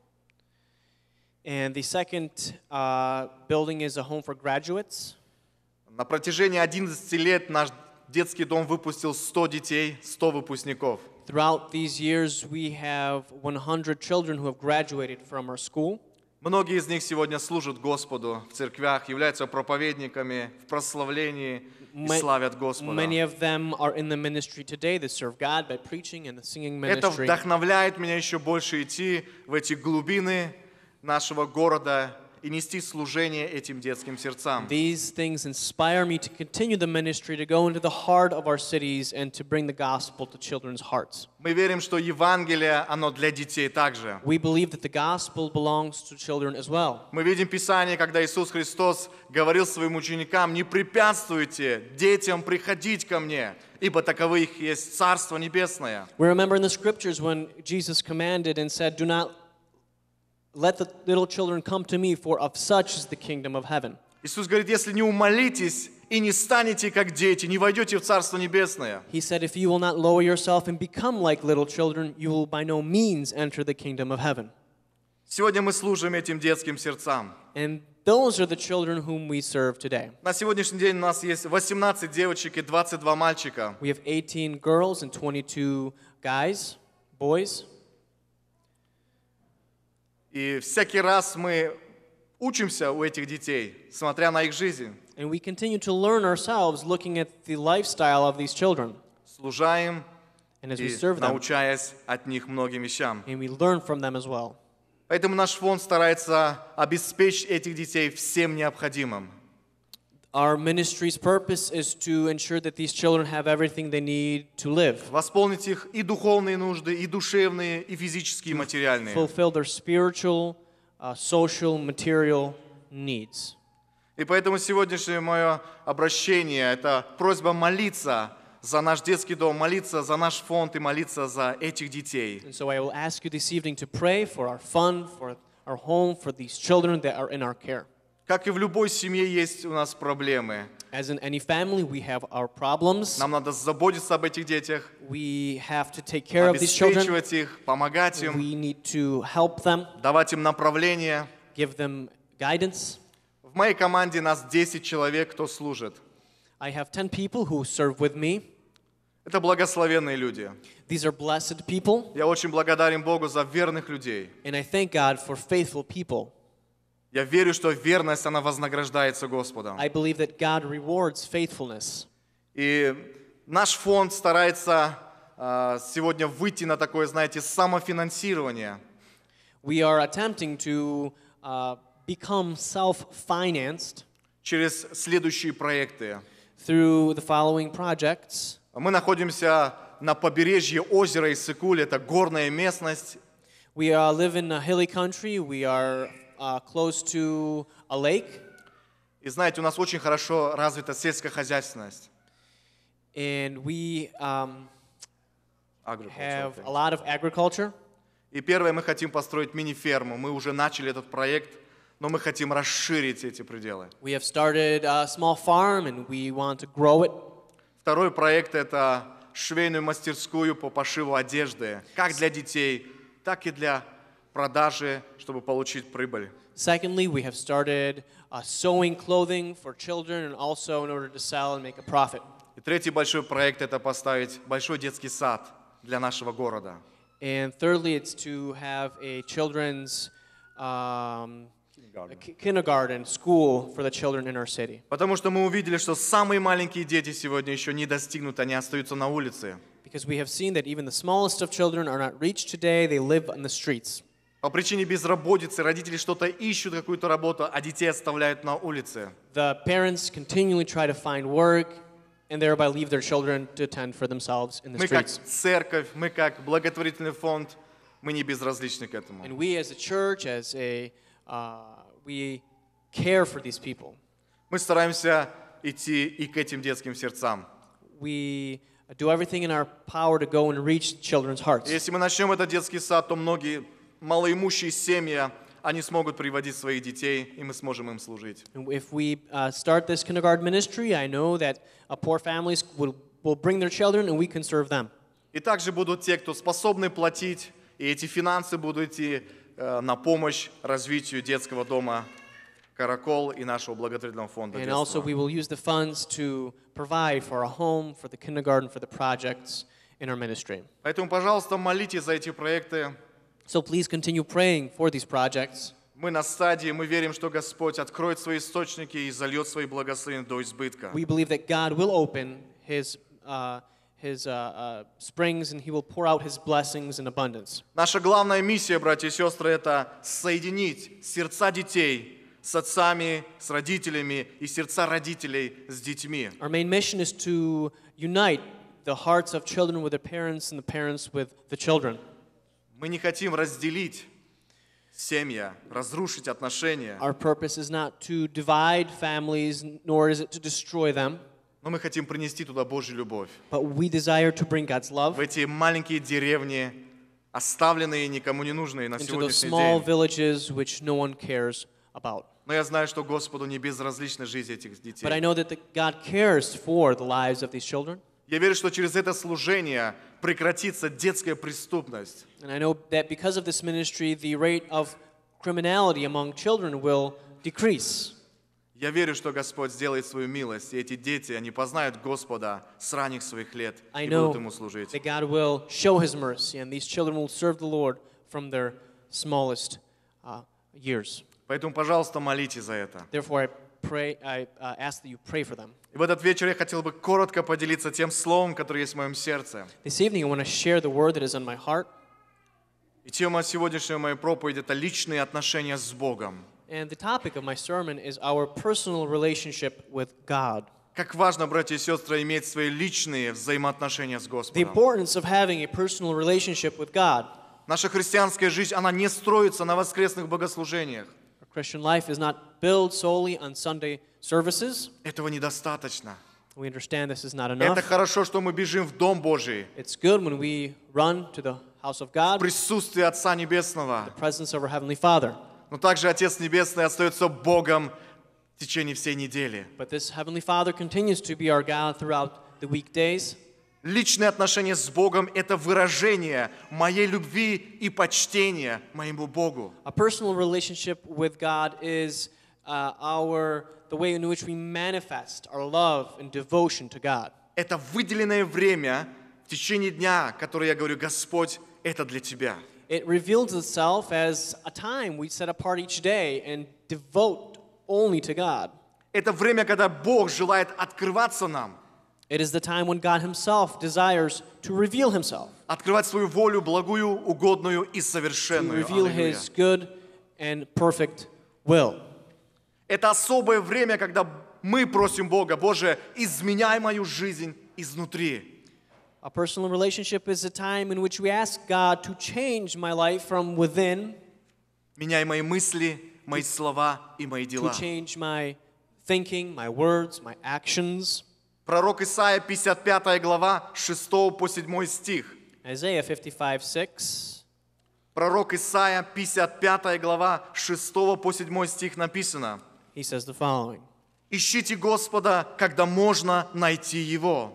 And the second uh, building is a home for graduates. На протяжении одиннадцати лет наш детский дом выпустил сто детей, сто выпускников. Throughout these years, we have one hundred children who have graduated from our school. Многие из них сегодня служат Господу в церквях, являются проповедниками в прославлении и Ma- славят Господа. Many of them are in the ministry today. They serve God by preaching and the singing Это ministry. вдохновляет меня еще больше идти в эти глубины нашего города и нести служение этим детским сердцам. These things inspire me to continue the ministry, to go into the heart of our cities and to bring the gospel to children's hearts. Мы верим, что Евангелие, оно для детей также. We believe that the gospel belongs to children as well. Мы видим Писание, когда Иисус Христос говорил своим ученикам: «Не препятствуйте детям приходить ко мне, ибо таковы их есть Царство Небесное». We remember in the scriptures when Jesus commanded and said, "Do not let the little children come to me, for of such is the kingdom of heaven." Иисус говорит: если не умолитесь и не станете как дети, не войдете в Царство Небесное. He said, if you will not lower yourself and become like little children, you will by no means enter the kingdom of heaven. Сегодня мы служим этим детским сердцам. And those are the children whom we serve today. На сегодняшний день у нас есть восемнадцать девочек и двадцать два мальчика. We have eighteen girls and twenty-two guys, boys. И всякий раз мы учимся у этих детей, смотря на их жизнь. And we continue to learn ourselves looking at the lifestyle of these children. Служаем And as и we serve them, научаясь от них многим вещам. and we learn from them as well. Поэтому наш фонд старается обеспечить этих детей всем необходимым. Our ministry's purpose is to ensure that these children have everything they need to live, Восполнить их и духовные нужды, и душевные, и физические, и материальные. fulfill their spiritual, uh, social, material needs. И поэтому сегодняшнее мое обращение – это просьба молиться за наш детский дом, молиться за наш фонд и молиться за этих детей. And so I will ask you this evening to pray for our fund, for our home, for these children that are in our care. Как и в любой семье есть у нас проблемы. As in any family, we have our problems. Нам надо заботиться об этих детях, We have to take care of these children. обеспечивать их, помогать им, We need to help them, давать им направление. give them guidance. В моей команде нас десять человек, кто служит. I have ten people who serve with me. Это благословенные люди. These are blessed people, Я очень благодарен Богу за верных людей. and I thank God for faithful people. Я верю, что верность, она вознаграждается Господом. I believe that God rewards faithfulness. И наш фонд старается а, сегодня выйти на такое, знаете, самофинансирование. We are attempting to uh, become self-financed Через следующие проекты. through the following projects. Мы находимся на побережье озера Иссык-Куль, это горная местность. We uh, live in a hilly country. We are uh, close to a lake. И знаете, у нас очень хорошо развита сельскохозяйственность. And we um, Agriculture, have okay. a lot of agriculture. И первое, мы хотим построить мини-ферму. Мы уже начали этот проект, но мы хотим расширить эти пределы. We have started a small farm and we want to grow it. Второй проект – это швейную мастерскую по пошиву одежды, как для детей, так и для продажи, чтобы получить прибыль. Secondly, we have started uh, sewing clothing for children and also in order to sell and make a profit. И третий большой проект – это поставить большой детский сад для нашего города. And thirdly, it's to have a children's um, a ki- kindergarten school for the children in our city. Потому что мы увидели, что самые маленькие дети сегодня еще не достигнуты, они остаются на улице. Because we have seen that even the smallest of children are not reached today, they live on the streets. По причине безработицы родители что-то ищут, какую-то работу, а детей оставляют на улице. The parents continually try to find work and thereby leave their children to attend for themselves in the Мы как streets. церковь, мы как благотворительный фонд, мы не безразличны к этому. And we as a church, as a, uh, we care for these people. Мы стараемся идти и к этим детским сердцам. We do everything in our power to go and reach children's hearts. Если мы начнем этот детский сад, то многие малоимущие семьи, они смогут приводить своих детей, и мы сможем им служить. And if we uh, start this kindergarten ministry, I know that uh, poor families will, will bring their children and we can serve them. И также будут те, кто способны платить, и эти финансы будут идти э, на помощь развитию детского дома «Каракол» и нашего благотворительного фонда And also детства. we will use the funds to provide for a home, for the kindergarten, for the projects in our ministry. Поэтому, пожалуйста, молитесь за эти проекты. So please continue praying for these projects. Мы на стадии, мы верим, что Господь откроет свои источники и зальет свои благословения до избытка. We believe that God will open His, uh, his uh, uh, springs and He will pour out His blessings in abundance. Наша главная миссия, братья и сестры, это соединить сердца детей с отцами, с родителями и сердца родителей с детьми. Our main mission is to unite the hearts of children with their parents and the parents with the children. Мы не хотим разделить семьи, разрушить отношения, Our purpose is not to divide families, nor is it to destroy them, но мы хотим принести туда Божью любовь. but we desire to bring God's В love эти маленькие деревни, оставленные, никому не нужные на into those сегодняшний small день. villages which no one cares about. Но я знаю, что Господу не безразлична жизнь этих детей. But I know that the, God cares for the lives of these children. Я верю, что через это служение прекратится детская преступность. And I know that because of this ministry, the rate of criminality among children will decrease. Я верю, что Господь сделает свою милость, и эти дети, они познают Господа с ранних своих лет I и будут know Ему служить. that God will show His mercy, and these children will serve the Lord from their smallest uh, years. Поэтому, пожалуйста, молитесь за это. Therefore, I pray, I uh, ask that you pray for them. И в этот вечер я хотел бы коротко поделиться тем словом, которое есть в моем сердце. This evening, I want to share the word that is on my heart. И тема сегодняшней моей проповеди – это личные отношения с Богом. And the topic of my sermon is our personal relationship with God. Как важно, братья и сестры, иметь свои личные взаимоотношения с The Господом. importance of having a personal relationship with God. Наша христианская жизнь, она не строится на воскресных богослужениях. Our Christian life is not built solely on Sunday services. Этого недостаточно. We understand this is not Это enough. хорошо, что мы бежим в Дом Божий, It's good when we run to the house of God, в присутствии Отца Небесного. the presence of our Heavenly Father. Но также Отец Небесный остается Богом в течение всей недели. But this Heavenly Father continues to be our God throughout the weekdays. Личные отношения с Богом – это выражение моей любви и почтения моему Богу. A personal relationship with God is uh, our the way in which we manifest our love and devotion to God. Это выделенное время в течение дня, которое я говорю, Господь, это для Тебя. It reveals itself as a time we set apart each day and devote only to God. Это время, когда Бог желает открываться нам, It is the time when God Himself desires to reveal Himself, открывать свою волю благую, угодную и to совершенную. reveal Аллилуйя. His good and perfect will. Это особое время, когда мы просим Бога, Боже, изменяй мою жизнь изнутри. A personal relationship is a time in which we ask God to change my life from within, Меняй мои мысли, мои слова и мои to дела. change my thinking, my words, my actions. Пророк Исаия, пятьдесят пятая глава, шестой по седьмой стих. Isaiah fifty-five six. Пророк Исаия, пятьдесят пятая глава, шестой по седьмой стих написано. He says the following. Ищите Господа, когда можно найти Его.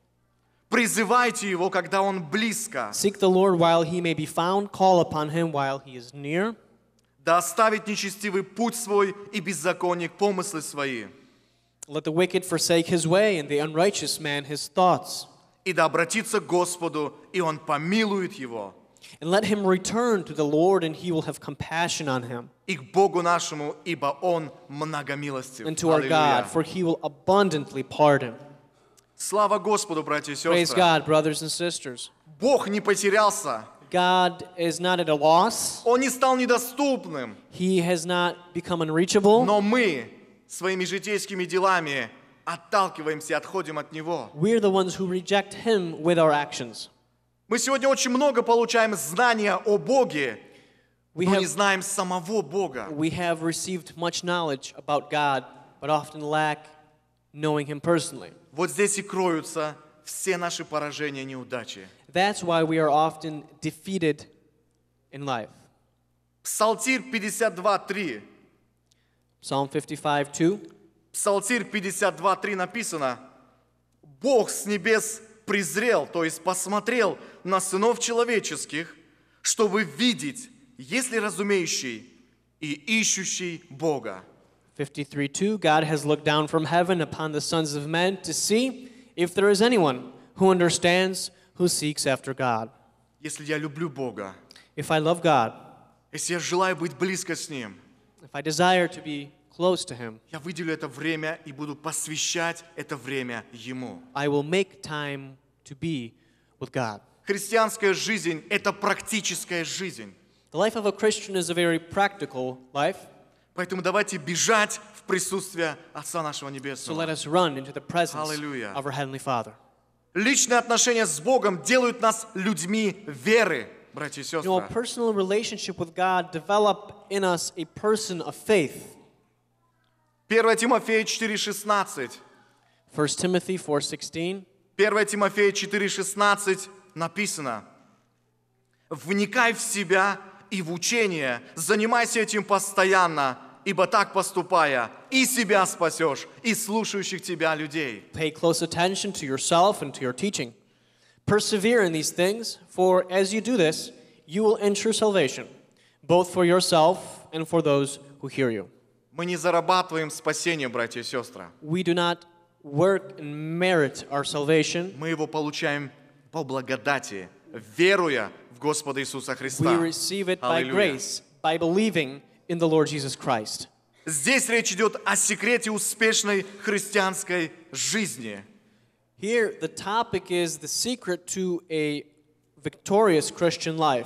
Призывайте Его, когда Он близко. Seek the Lord while He may be found, call upon Him while He is near. Да оставит нечестивый путь свой и беззаконник помыслы свои. Let the wicked forsake his way and the unrighteous man his thoughts. И да обратится к Господу, и Он помилует его. And let him return to the Lord, and He will have compassion on him. И к Богу нашему, ибо Он многомилостив. And to our God, Аллилуйя. for He will abundantly pardon. Слава Господу, братья и Praise сестры. God, brothers and sisters. Бог не потерялся. God is not at a loss. Он не стал недоступным. He has not become unreachable. Но мы своими житейскими делами отталкиваемся, отходим от Него. We're the ones who reject Him with our actions. Мы сегодня очень много получаем знания о Боге, We но не have, знаем самого Бога. we have received much knowledge about God, but often lack knowing Him personally. Вот здесь и кроются все наши поражения, неудачи. That's why we are often defeated in life. Псалтирь пятьдесят два три. Psalm fifty-five two. Псалтирь пятьдесят два три написано: «Бог с небес презрел, то есть посмотрел на сынов человеческих, чтобы видеть, есть ли разумеющий и ищущий Бога». fifty-three two. God has looked down from heaven upon the sons of men to see if there is anyone who understands, who seeks after God. Если я люблю Бога, If I love God, если я желаю быть близко с Ним, if I desire to be close to Him, я выделю это время и буду посвящать это время Ему. I will make time to be with God. Христианская жизнь – это практическая жизнь. The life of a Christian is a very practical life. Поэтому давайте бежать в присутствие Отца нашего So let Небесного. us run into the presence Hallelujah. of our Heavenly Father. Личные отношения с Богом делают нас людьми веры, братья и You know, a сестры. personal relationship with God develop in us a person of faith. первое Тимофея четыре шестнадцать. First Timothy four sixteen. первое Тимофея четыре шестнадцать написано: «Вникай в себя и в учение, занимайся этим постоянно, ибо так поступая, и себя спасешь, и слушающих тебя людей». Pay close attention to yourself and to your teaching. Persevere in these things, for as you do this, you will ensure salvation, both for yourself and for those who hear you. Мы не зарабатываем спасение, братья и сестры. We do not work and merit our salvation. Мы его получаем по благодати, веруя в Господа Иисуса We Христа. receive it by Аллилуйя. grace, by believing in the Lord Jesus Christ. Здесь речь идет о секрете успешной христианской жизни. Here, the topic is the secret to a victorious Christian life.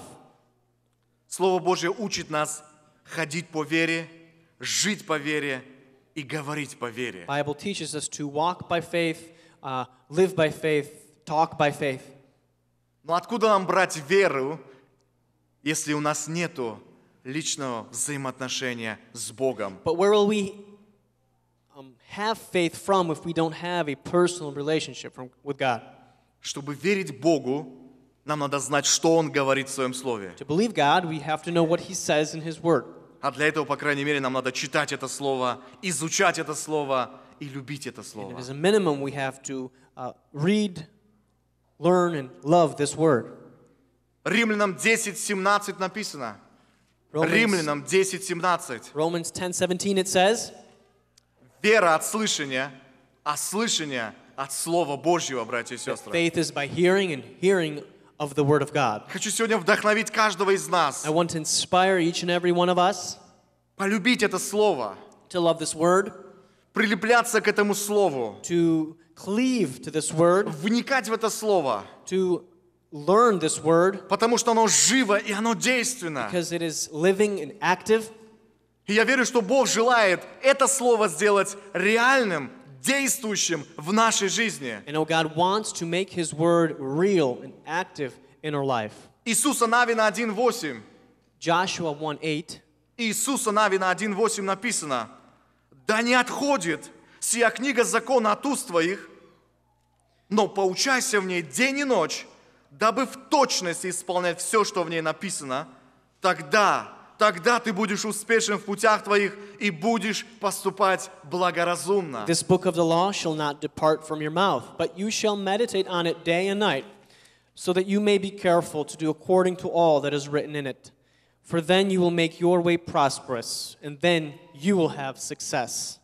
Слово Божье учит нас ходить по вере, жить по вере и говорить по вере. Bible teaches us to walk by faith, uh, live by faith, talk by faith. Но откуда нам брать веру, если у нас нету личного взаимоотношения с Богом? But where will we um, have faith from if we don't have a personal relationship from, with God? Чтобы верить Богу, нам надо знать, что Он говорит в Своем Слове. To believe God, we have to know what He says in His Word. А для этого, по крайней мере, нам надо читать это Слово, изучать это Слово и любить это And Слово. as a minimum, we have to uh, read, learn, and love this Word. Римлянам десять семнадцать написано. Romans, Римлянам десять семнадцать. Romans ten seventeen, it says, Вера от слышания, а слышание от Слова Божьего, братья и that сестры. faith is by hearing, and hearing of the Word of God. Хочу сегодня вдохновить каждого из нас I want to inspire each and every one of us полюбить это Слово, to love this Word, прилепляться к этому Слову, to cleave to this Word, вникать в это Слово, to learn this Word, потому что оно живо и оно действенно. because it is living and active. И я верю, что Бог желает это Слово сделать реальным, действующим в нашей жизни. I know God wants to make His Word real and active in our life. Иисуса Навина один восемь. Joshua one eight. Иисуса Навина один восемь написано: «Да не отходит сия книга закона от уст твоих, но поучайся в ней день и ночь, дабы в точности исполнять все, что в ней написано. Тогда, тогда ты будешь успешен в путях твоих и будешь поступать благоразумно». This book of the law shall not depart from your mouth, but you shall meditate on it day and night, so that you may be careful to do according to all that is written in it. For then you will make your way prosperous, and then you will have success.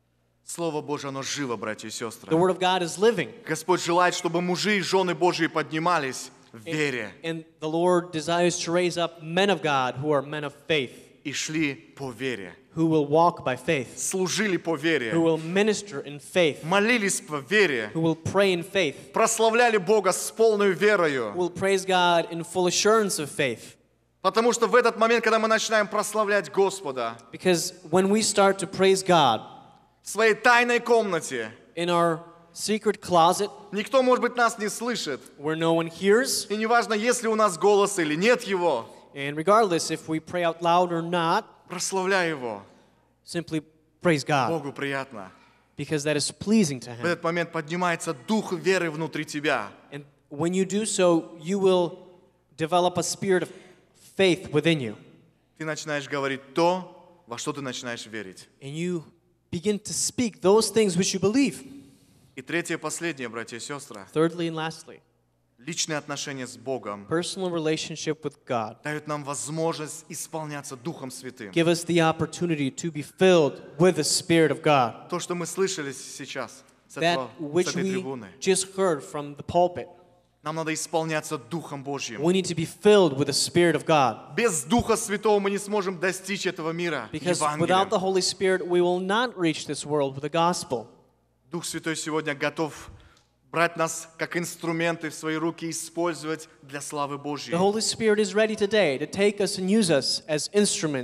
Слово Божье, оно живо, братья и The сестры. Word of God is living, Господь желает, чтобы мужи и жены Божьи поднимались в вере and the Lord desires to raise up men of God who are men of faith, и шли по вере, who will walk by faith, служили по вере, who will minister in faith, молились по вере, who will pray in faith, прославляли Бога с полной who верою. will praise God in full assurance of faith. Потому что в этот момент, когда мы начинаем прославлять Господа Because when we start to praise God в своей тайной комнате, in our secret closet никто, может быть, нас не слышит. where no one hears, И неважно, есть ли у нас голос или нет его, and regardless if we pray out loud or not, прославляй Его. simply praise God, Богу приятно. because that is pleasing to В Him. этот момент поднимается дух веры внутри тебя. And when you do so, you will develop a spirit of faith within you, Ты начинаешь говорить то, во что ты начинаешь верить. and you begin to speak those things which you believe. И третье, последнее, братья и сестры. Thirdly and lastly, Личные отношения с Богом personal relationship with God дают нам возможность исполняться Духом Святым. give us the opportunity to be filled with the Spirit of God. То, что мы слышали сейчас с, That этого, с which этой we трибуны. just heard from the pulpit. Нам надо исполняться Духом Божьим. We need to be filled with the Spirit of God. Без Духа Святого мы не сможем достичь этого мира Because without the Евангелием. Holy Spirit, we will not reach this world with the gospel. Дух Святой сегодня готов брать нас как инструменты в свои руки и использовать для славы Божьей. The Holy Spirit is ready today to take us and use us as instruments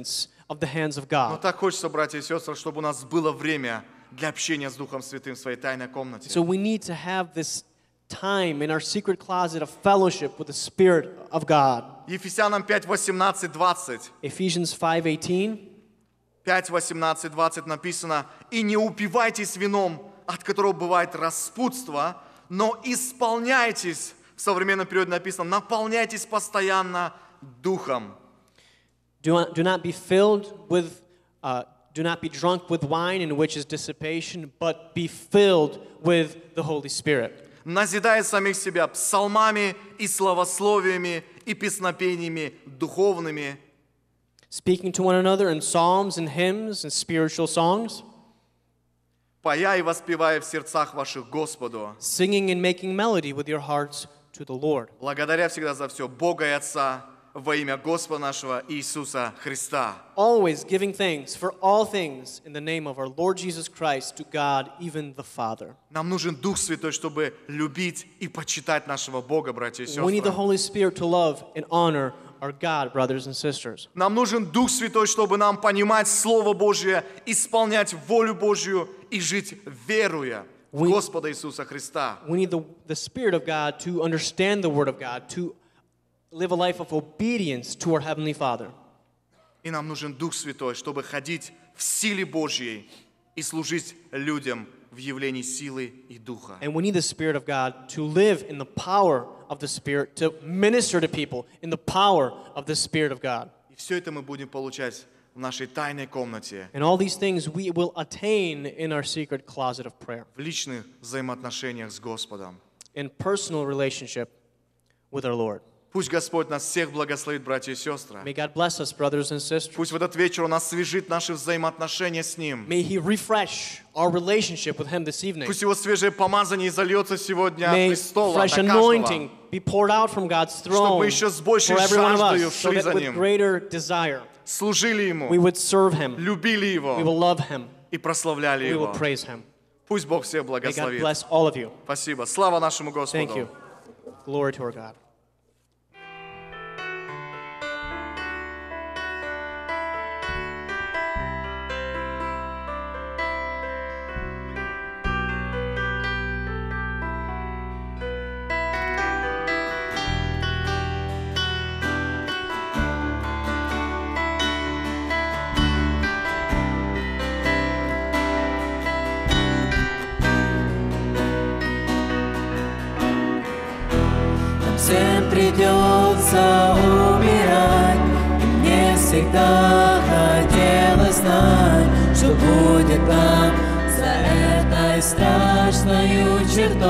of the hands of Но God. так хочется, братья и сестры, чтобы у нас было время для общения с Духом Святым в своей тайной комнате. So we need to have this time in our secret closet of fellowship with the Spirit of God. Ефесянам пять, восемнадцать, двадцать. Ephesians five eighteen. пять, восемнадцать, двадцать написано: «И не упивайтесь вином, от которого бывает распутство, но исполняйтесь», в современном переводе написано, «наполняйтесь постоянно Духом». Do not, do not be filled with, uh, do not be drunk with wine in which is dissipation, but be filled with the Holy Spirit. Назидая самих себя псалмами и славословиями и песнопениями духовными, Speaking to one another in psalms and hymns and spiritual songs, поя и воспевая в сердцах ваших Господу, singing and making melody with your hearts to the Lord. благодаря всегда за все Бога и Отца во имя Господа нашего Иисуса Христа. Always giving thanks for all things in the name of our Lord Jesus Christ to God, even the Father. Нам нужен Дух Святой, чтобы любить и почитать нашего Бога, братья и We need the сестры. Holy Spirit to love and honor our God, brothers and sisters. Нам нужен Дух Святой, чтобы нам понимать Слово Божье, исполнять волю Божью и жить веруя в We- Господа Иисуса Христа. We need the, the Spirit of God to understand the Word of God, to live a life of obedience to our Heavenly Father. И нам нужен Дух Святой, чтобы ходить в силе Божьей и служить людям в явлении силы и Духа. And we need the Spirit of God to live in the power of the Spirit, to minister to people in the power of the Spirit of God. И все это мы будем получать в нашей тайной комнате, And all these things we will attain in our secret closet of prayer, в личных взаимоотношениях с Господом. in personal relationship with our Lord. Пусть Господь нас всех благословит, братья и сестры. May God bless us, brothers and sisters. Пусть в этот вечер Он освежит наши взаимоотношения с Ним. May He refresh our relationship with Him this evening. Пусть Его свежее помазание изольется сегодня May престола fresh на anointing каждого, be poured out from God's чтобы throne мы еще с большей for every one of жаждою us, so шли that за with Ним, greater desire служили Ему, we would serve Him, любили Его we will love Him, и прославляли we will Его. praise Him. Пусть Бог всех May God благословит. bless all of you. Спасибо. Слава нашему Thank you. Господу. Glory to our God. Всем придется умирать, и мне всегда хотелось знать, что будет там за этой страшною чертой.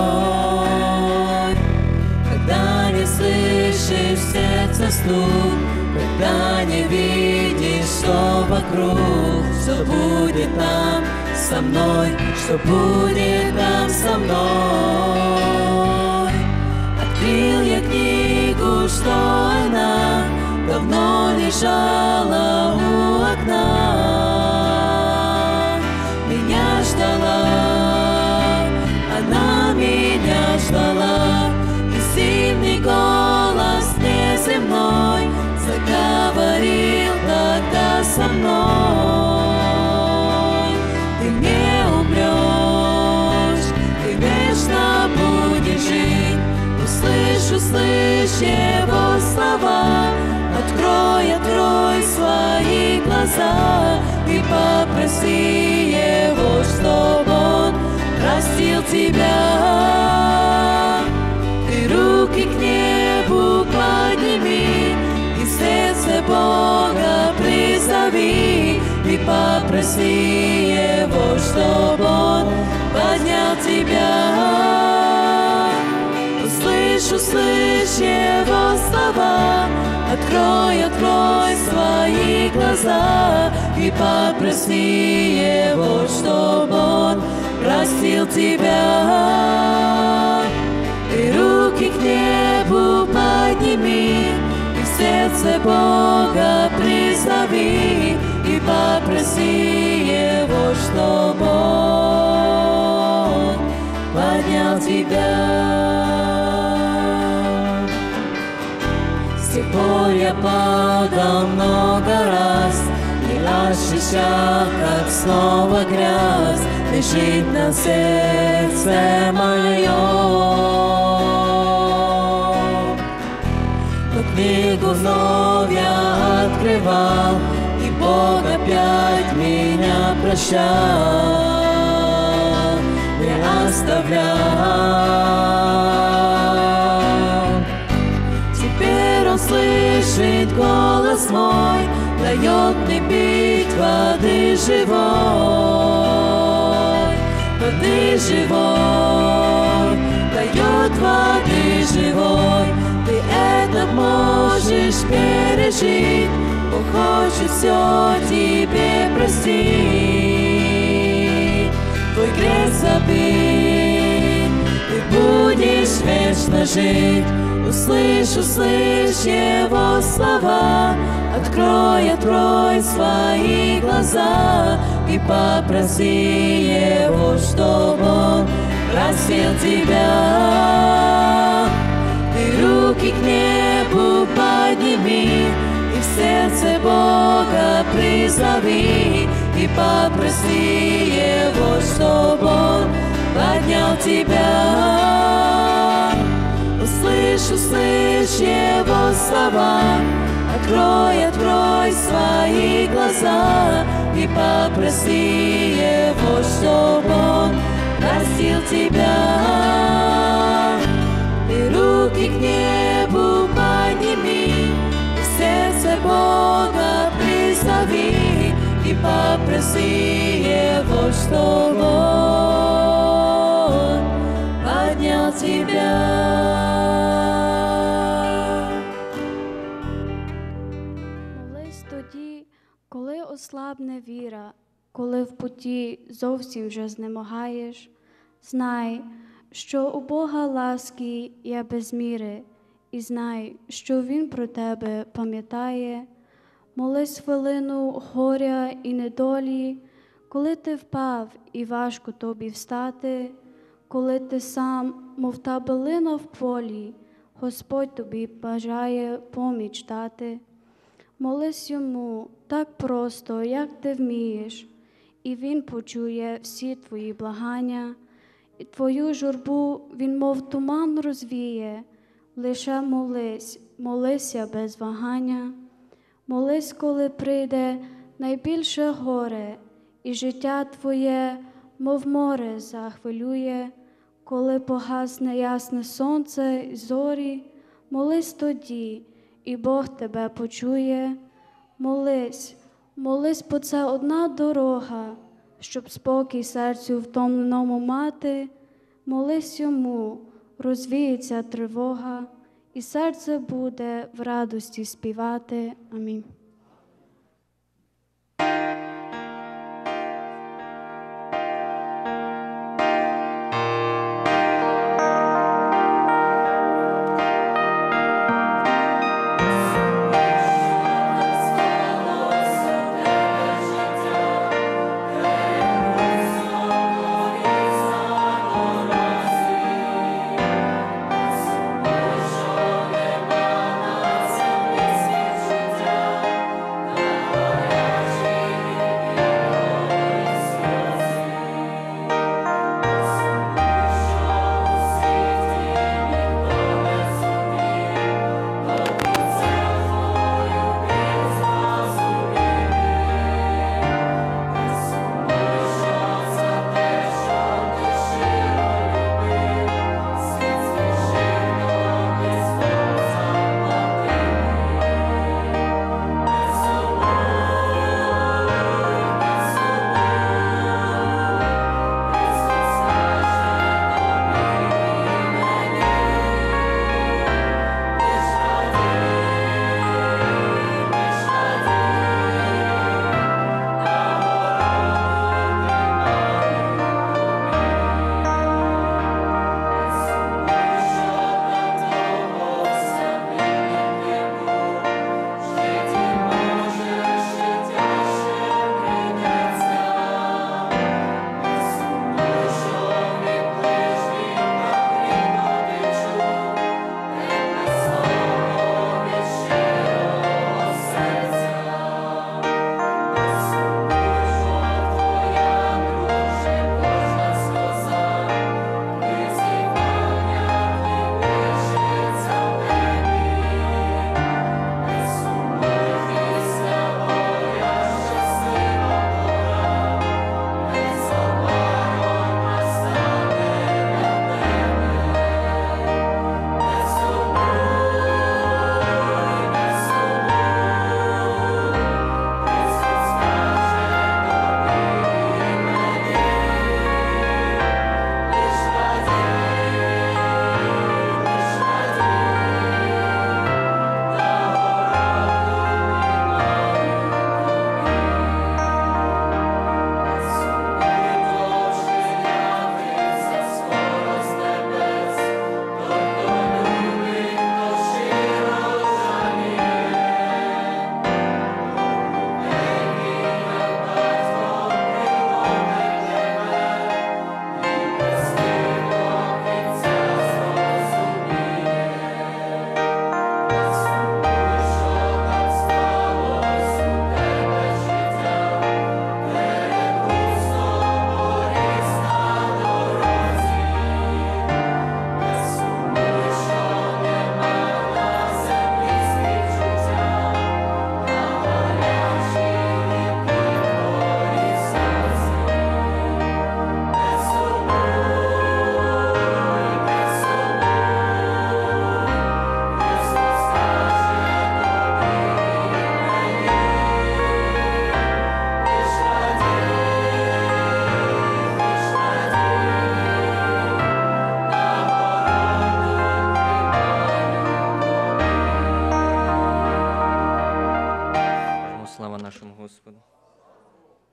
Когда не слышишь в сердце стук, когда не видишь, что вокруг, что будет там со мной, что будет там со мной. Открыл я книгу, что она давно лежала у окна. Меня ждала, она меня ждала, и зимний голос неземной заговорил тогда со мной. Ты не умрешь, ты вечно будешь жить. Услышь, услышь его слова, открой, открой свои глаза и попроси его, чтоб он простил тебя. Ты руки к небу подними и сердце Бога призови и попроси его, чтоб он поднял тебя. Услышь, услышь его слова, открой, открой свои глаза и попроси его, чтоб он простил тебя. И руки к небу подними, и в сердце Бога призови и попроси его, чтоб он поднял тебя. С тех пор я падал много раз, ощущал, как снова грязь лежит на сердце моем. Но книгу вновь я открывал, и Бог опять меня прощал, не оставлял. Теперь Он слышит голос мой, дает мне пить воды живой, воды живой, дает воды живой. Ты это можешь пережить, Бог хочет все тебе простить. Твой грех забыть, ты будешь вечно жить. Услышь, услышь Его слова, открой, открой свои глаза и попроси Его, чтобы Он простил тебя. Ты руки к небу подними и в сердце Бога призови и попроси Его, чтобы Он поднял тебя. Услышь, услышь Его слова, открой, открой свои глаза и попроси Его, чтобы Он простил тебя. Ты руки к небу подними, и в сердце Бога призови и попроси Его, чтобы Он поднял тебя. Молись тоді, коли ослабне віра, коли в путі зовсім вже знемагаєш, знай, що у Бога ласки є без міри, і знай, що Він про тебе пам'ятає. Молись хвилину горя і недолі, коли ти впав і важко тобі встати, коли ти сам, мов та билина в полі, Господь тобі бажає поміч дати. Молись Йому так просто, як ти вмієш, і Він почує всі твої благання, і твою журбу Він мов туман розвіє. Лише молись, молися без вагання. Молись, коли прийде найбільше горе, і життя твоє, мов море, захвилює. Коли погасне ясне сонце й зорі, молись тоді, і Бог тебе почує. Молись, молись, бо це одна дорога, щоб спокій серцю втомленому мати. Молись Йому, розвіється тривога, і серце буде в радості співати. Амінь. Життя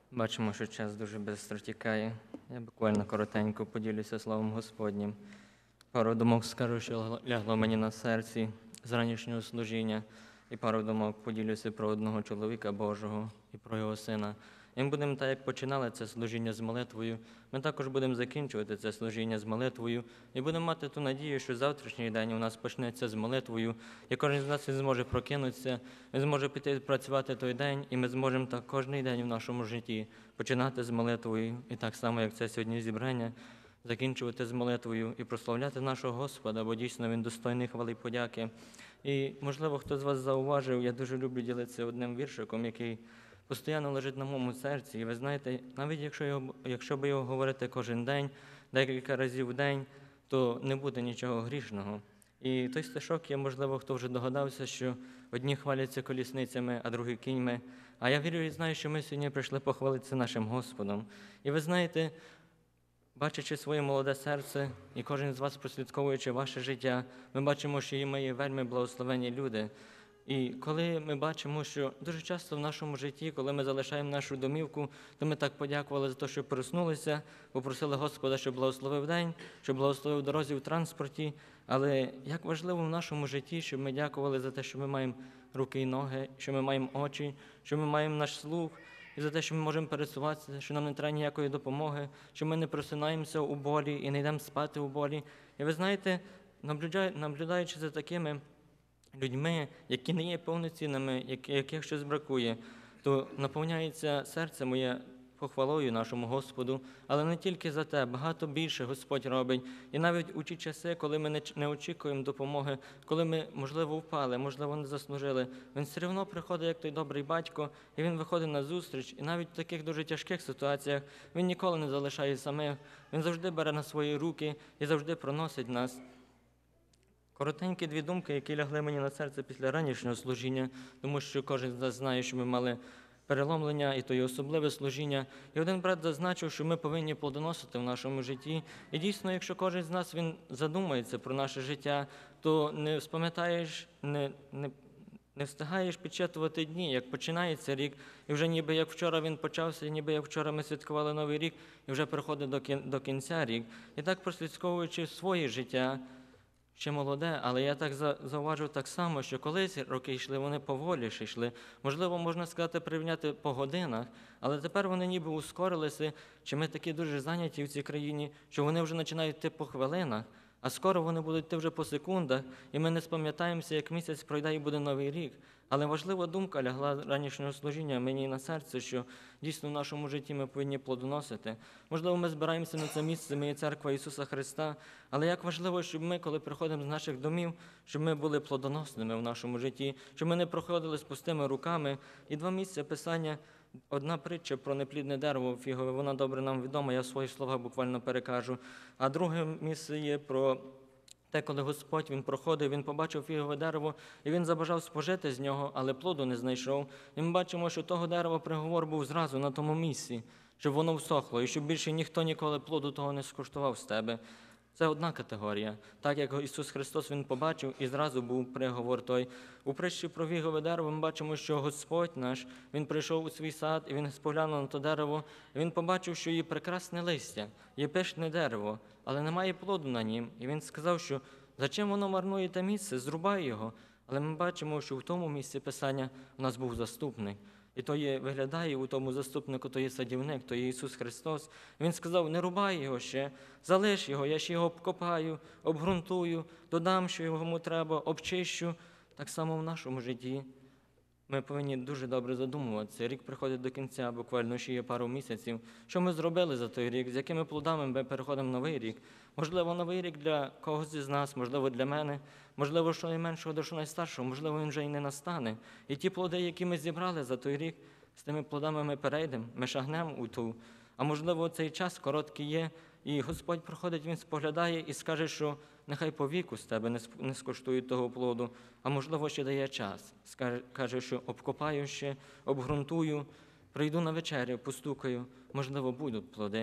Бачимо, що час дуже швидко тікає. Я буквально коротенько поділюся словом Господнім. Пару думок скажу, що лягло мені на серці з ранішнього служіння, і пару думок поділюся про одного чоловіка Божого і про його сина. І ми будемо так, як починали це служіння з молитвою, ми також будемо закінчувати це служіння з молитвою і будемо мати ту надію, що завтрашній день у нас почнеться з молитвою, і кожен з нас він зможе прокинутися, він зможе піти працювати той день, і ми зможемо так кожен день в нашому житті починати з молитвою, і так само, як це сьогодні зібрання, закінчувати з молитвою і прославляти нашого Господа, бо дійсно Він достойний хвали і подяки. І, можливо, хто з вас зауважив, я дуже люблю ділитися одним віршиком, який постійно лежить на моєму серці. І ви знаєте, навіть якщо, його, якщо би його говорити кожен день, декілька разів в день, то не буде нічого грішного. І той стишок є, можливо, хто вже догадався, що одні хваляться колісницями, а другі кіньми. А я вірю і знаю, що ми сьогодні прийшли похвалитися нашим Господом. І ви знаєте, бачачи своє молоде серце, і кожен з вас прослідковуючи ваше життя, ми бачимо, що ми є вельми благословені люди. І коли ми бачимо, що дуже часто в нашому житті, коли ми залишаємо нашу домівку, то ми так подякували за те, що проснулися, попросили Господа, щоб благословив день, щоб благословив дорозі в транспорті. Але як важливо в нашому житті, щоб ми дякували за те, що ми маємо руки і ноги, що ми маємо очі, що ми маємо наш слух, і за те, що ми можемо пересуватися, що нам не треба ніякої допомоги, що ми не просинаємося у болі і не йдемо спати у болі. І ви знаєте, наблюдаючи за такими людьми, які не є повноцінними, яких щось бракує, то наповняється серце моє похвалою нашому Господу, але не тільки за те, багато більше Господь робить. І навіть у ті часи, коли ми не очікуємо допомоги, коли ми, можливо, впали, можливо, не заслужили, Він все одно приходить, як той добрий батько, і Він виходить на зустріч. І навіть в таких дуже тяжких ситуаціях Він ніколи не залишає самих, Він завжди бере на свої руки і завжди проносить нас. Коротенькі дві думки, які лягли мені на серце після ранішнього служіння, тому що кожен з нас знає, що ми мали переломлення, і то є особливе служіння. І один брат зазначив, що ми повинні плодоносити в нашому житті. І дійсно, якщо кожен з нас він задумається про наше життя, то не спам'ятаєш, не, не, не встигаєш підчитувати дні, як починається рік, і вже ніби як вчора він почався, ніби як вчора ми святкували Новий рік, і вже приходить до, кін, до кінця рік. І так, прослідковуючи своє життя, ще молоде, але я так зауважив так само, що колись роки йшли, вони поволіше йшли. Можливо, можна сказати, порівняти по годинах, але тепер вони ніби ускорилися, чи ми такі дуже зайняті в цій країні, що вони вже починають йти по хвилинах, а скоро вони будуть йти вже по секундах, і ми не спам'ятаємося, як місяць пройде і буде Новий рік. Але важлива думка лягла ранішнього служіння мені на серце, що дійсно в нашому житті ми повинні плодоносити. Можливо, ми збираємося на це місце, ми є Церква Ісуса Христа, але як важливо, щоб ми, коли приходимо з наших домів, щоб ми були плодоносними в нашому житті, щоб ми не проходили з пустими руками. І два місця Писання, одна притча про неплідне дерево фігове, вона добре нам відома, я свої слова буквально перекажу. А друге місце є про те, коли Господь, Він проходив, Він побачив фігове дерево, і Він забажав спожити з нього, але плоду не знайшов. І ми бачимо, що того дерева приговор був зразу на тому місці, щоб воно всохло, і щоб більше ніхто ніколи плоду того не скуштував з тебе. Це одна категорія. Так, як Ісус Христос Він побачив, і зразу був приговор той. У притчі про фігове дерево ми бачимо, що Господь наш, Він прийшов у свій сад, і Він споглянув на то дерево, і Він побачив, що є прекрасне листя, є пишне дерево, але немає плоду на нім. І Він сказав, що зачем воно марнує те місце, зрубай його. Але ми бачимо, що в тому місці Писання у нас був заступник. І то є, виглядає у тому заступнику, то є садівник, то є Ісус Христос. Він сказав, не рубай його ще, залиш його, я ще його обкопаю, обґрунтую, додам, що йому треба, обчищу. Так само в нашому житті ми повинні дуже добре задумуватися. Рік приходить до кінця, буквально ще є пару місяців. Що ми зробили за той рік, з якими плодами ми переходимо в новий рік? Можливо, новий рік для когось із нас, можливо, для мене, можливо, що найменшого до що найстаршого, можливо, він вже і не настане. І ті плоди, які ми зібрали за той рік, з тими плодами ми перейдемо, ми шагнемо у ту. А можливо, цей час короткий є, і Господь проходить, Він споглядає і скаже, що нехай по віку з тебе не скуштують того плоду, а можливо, ще дає час. Каже, що обкопаю ще, обґрунтую, прийду на вечерю, постукаю, можливо, будуть плоди.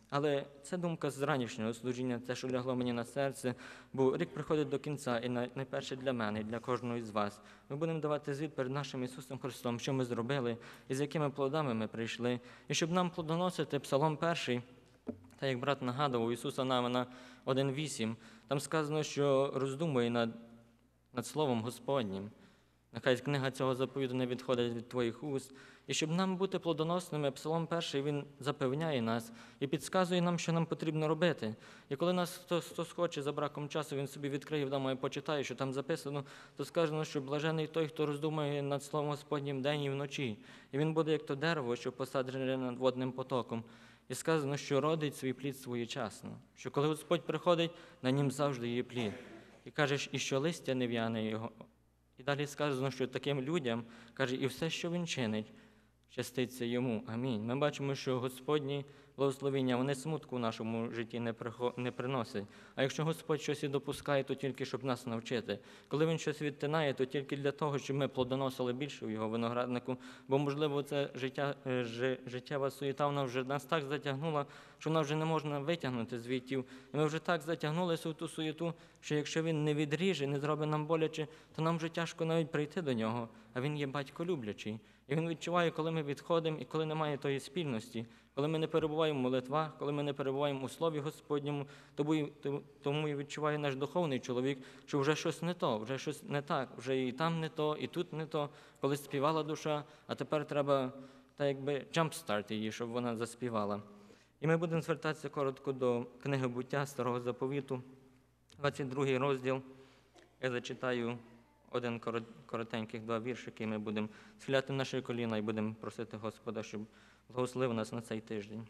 Але це думка з ранішнього служіння, те, що лягло мені на серце, бо рік приходить до кінця, і най- найперше для мене, і для кожного із вас. Ми будемо давати звіт перед нашим Ісусом Христом, що ми зробили, і з якими плодами ми прийшли. І щоб нам плодоносити Псалом перший, та як брат нагадував, Ісуса Навина один вісім, там сказано, що роздумує над, над Словом Господнім. Нехай книга цього заповіду не відходить від твоїх уст. І щоб нам бути плодоносними, Псалом перший, він запевняє нас і підказує нам, що нам потрібно робити. І коли нас хтось, хтось хоче за браком часу, він собі відкриє вдома і почитає, що там записано, то сказано, що блажений той, хто роздумує над Словом Господнім день і вночі. І він буде, як то дерево, що посаджене над водним потоком. І сказано, що родить свій плід своєчасно. Що коли Господь приходить, на нім завжди є плід. І кажеш, і що листя не в'яне його. І далі сказано, що таким людям, каже, і все, що він чинить, щаститься йому. Амінь. Ми бачимо, що Господні благословення, вони смутку в нашому житті не, прихо- не приносять. А якщо Господь щось і допускає, то тільки, щоб нас навчити. Коли Він щось відтинає, то тільки для того, щоб ми плодоносили більше в Його винограднику, бо, можливо, це життя, е, жи- життєва суєта, вона вже нас так затягнула, що вона вже не можна витягнути звідтів. І ми вже так затягнулися в ту суєту, що якщо Він не відріже, не зробить нам боляче, то нам вже тяжко навіть прийти до Нього. А Він є батько люблячий. І Він відчуває, коли ми відходимо і коли немає тої спільності, коли ми не перебуваємо в молитвах, коли ми не перебуваємо у Слові Господньому, тому, тому і відчуває наш духовний чоловік, що вже щось не то, вже щось не так, вже і там не то, і тут не то, коли співала душа, а тепер треба так якби jumpstart її, щоб вона заспівала. І ми будемо звертатися коротко до книги «Буття» Старого Заповіту, двадцять другий розділ. Я зачитаю один коротеньких два віршики, і ми будемо схиляти наші коліна і будемо просити Господа, щоб благословив нас на цей тиждень.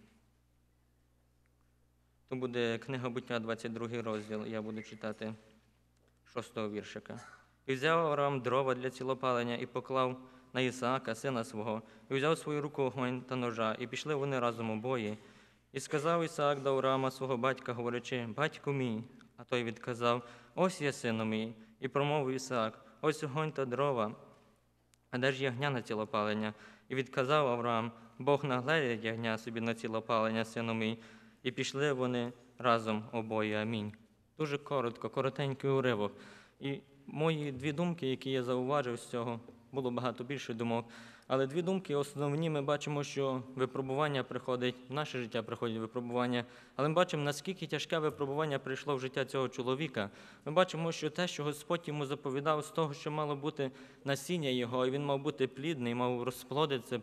То буде книга «Буття», двадцять другий розділ, і я буду читати шостого віршика. «І взяв Авраам дрова для цілопалення і поклав на Ісаака, сина свого, і взяв свою руку огонь та ножа, і пішли вони разом обоє. І сказав Ісаак до Авраама, свого батька, говорячи, «Батьку мій», а той відказав, «Ось я, сину мій». І промовив Ісаак, «Ось огонь та дрова, а де ж ягня на цілопалення?» І відказав Авраам, «Бог нагледить ягня собі на цілопалення, сину мій». І пішли вони разом обоє. Амінь. Дуже коротко, коротенький уривок. І мої дві думки, які я зауважив з цього, було багато більше думок, але дві думки основні. Ми бачимо, що випробування приходить, в наше життя приходять випробування, але ми бачимо, наскільки тяжке випробування прийшло в життя цього чоловіка. Ми бачимо, що те, що Господь йому заповідав з того, що мало бути насіння його, і він мав бути плідний, мав розплодитися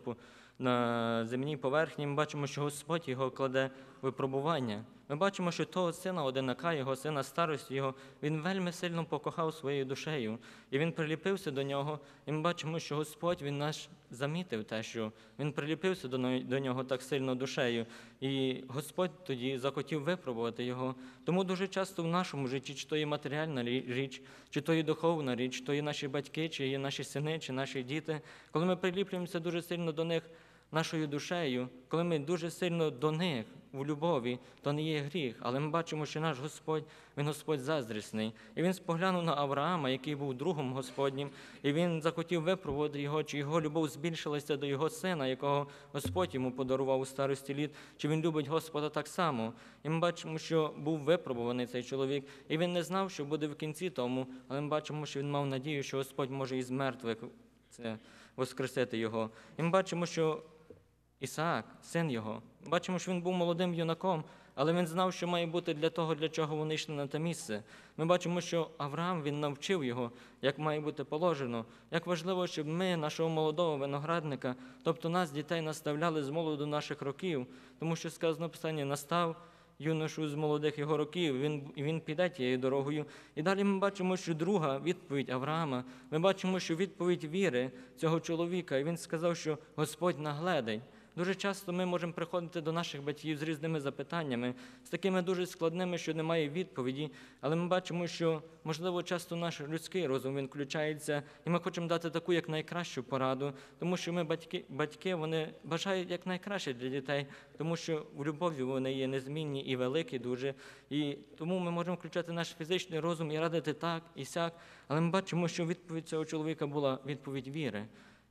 на земній поверхні, ми бачимо, що Господь його кладе в випробування. Ми бачимо, що того сина одинака, його сина старості його, він вельми сильно покохав своєю душею. І він приліпився до нього, і ми бачимо, що Господь, він наш замітив те, що він приліпився до нього так сильно душею. І Господь тоді захотів випробувати його. Тому дуже часто в нашому житті, чи то є матеріальна річ, чи то є духовна річ, чи то є наші батьки, чи є наші сини, чи наші діти, коли ми приліплюємося дуже сильно до них, нашою душею, коли ми дуже сильно до них в любові, то не є гріх. Але ми бачимо, що наш Господь, Він Господь заздрісний. І Він споглянув на Авраама, який був другом Господнім, і Він захотів випробувати його, чи його любов збільшилася до його сина, якого Господь йому подарував у старості літ, чи він любить Господа так само. І ми бачимо, що був випробуваний цей чоловік, і він не знав, що буде в кінці тому, але ми бачимо, що він мав надію, що Господь може із мертвих це воскресити його. І ми бачимо, що Ісаак, син його, бачимо, що він був молодим юнаком, але він знав, що має бути для того, для чого вони йшли на те місце. Ми бачимо, що Авраам, він навчив його, як має бути положено, як важливо, щоб ми, нашого молодого виноградника, тобто нас, дітей, наставляли з молоду наших років, тому що сказано в Писанні, настав юношу з молодих його років, він, і він піде тією дорогою. І далі ми бачимо, що друга відповідь Авраама, ми бачимо, що відповідь віри цього чоловіка, і він сказав, що Господь нагледить. Дуже часто ми можемо приходити до наших батьків з різними запитаннями, з такими дуже складними, що немає відповіді, але ми бачимо, що, можливо, часто наш людський розум, він включається, і ми хочемо дати таку, як найкращу пораду, тому що ми, батьки, батьки, вони бажають як найкраще для дітей, тому що в любові вони є незмінні і великі дуже, і тому ми можемо включати наш фізичний розум і радити так, і сяк, але ми бачимо, що відповідь цього чоловіка була відповідь віри.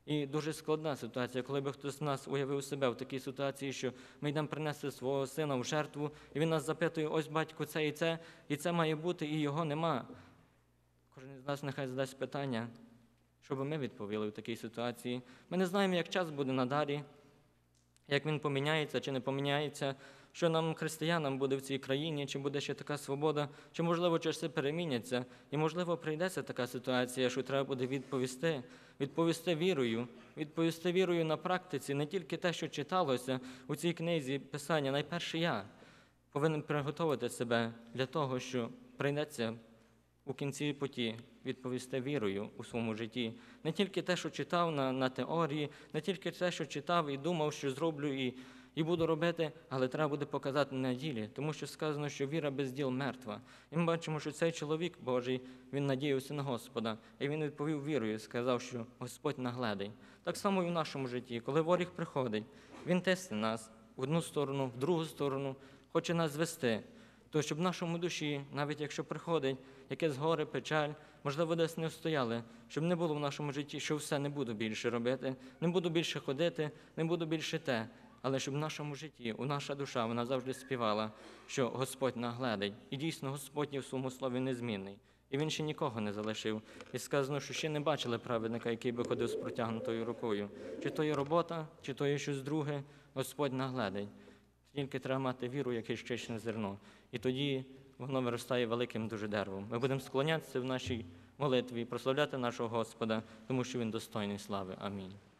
І дуже складна ситуація, коли би хтось з нас уявив себе в такій ситуації, що ми йдемо принести свого сина в жертву, і він нас запитує, ось батько, це і це, і це має бути, і його нема. Кожен з нас нехай задасть питання, що би ми відповіли в такій ситуації. Ми не знаємо, як час буде надалі, як він поміняється чи не поміняється, що нам, християнам, буде в цій країні, чи буде ще така свобода, чи, можливо, часи переміняться. І, можливо, прийдеться така ситуація, що треба буде відповісти, відповісти вірою, відповісти вірою на практиці, не тільки те, що читалося у цій книзі Писання. Найперше я повинен приготувати себе для того, що прийдеться у кінці путі відповісти вірою у своєму житті. Не тільки те, що читав на, на теорії, не тільки те, що читав і думав, що зроблю і, і буду робити, але треба буде показати на ділі, тому що сказано, що віра без діл мертва. І ми бачимо, що цей чоловік Божий, він надіявся на Господа, і він відповів вірою, сказав, що Господь наглядить. Так само і в нашому житті, коли ворог приходить, він тисне нас в одну сторону, в другу сторону, хоче нас звести. То, щоб в нашому душі, навіть якщо приходить якесь горе, печаль, можливо, десь не встояли, щоб не було в нашому житті, що все, не буду більше робити, не буду більше ходити, не буду більше те, але щоб в нашому житті, у наша душа, вона завжди співала, що Господь наглядить. І дійсно, Господь є в своєму слові незмінний. І Він ще нікого не залишив. І сказано, що ще не бачили праведника, який би ходив з протягнутою рукою. Чи то є робота, чи то є щось друге, Господь наглядить. Тільки треба мати віру, як гірчичне зерно. І тоді воно виростає великим дуже деревом. Ми будемо склонятися в нашій молитві, прославляти нашого Господа, тому що Він достойний слави. Амінь.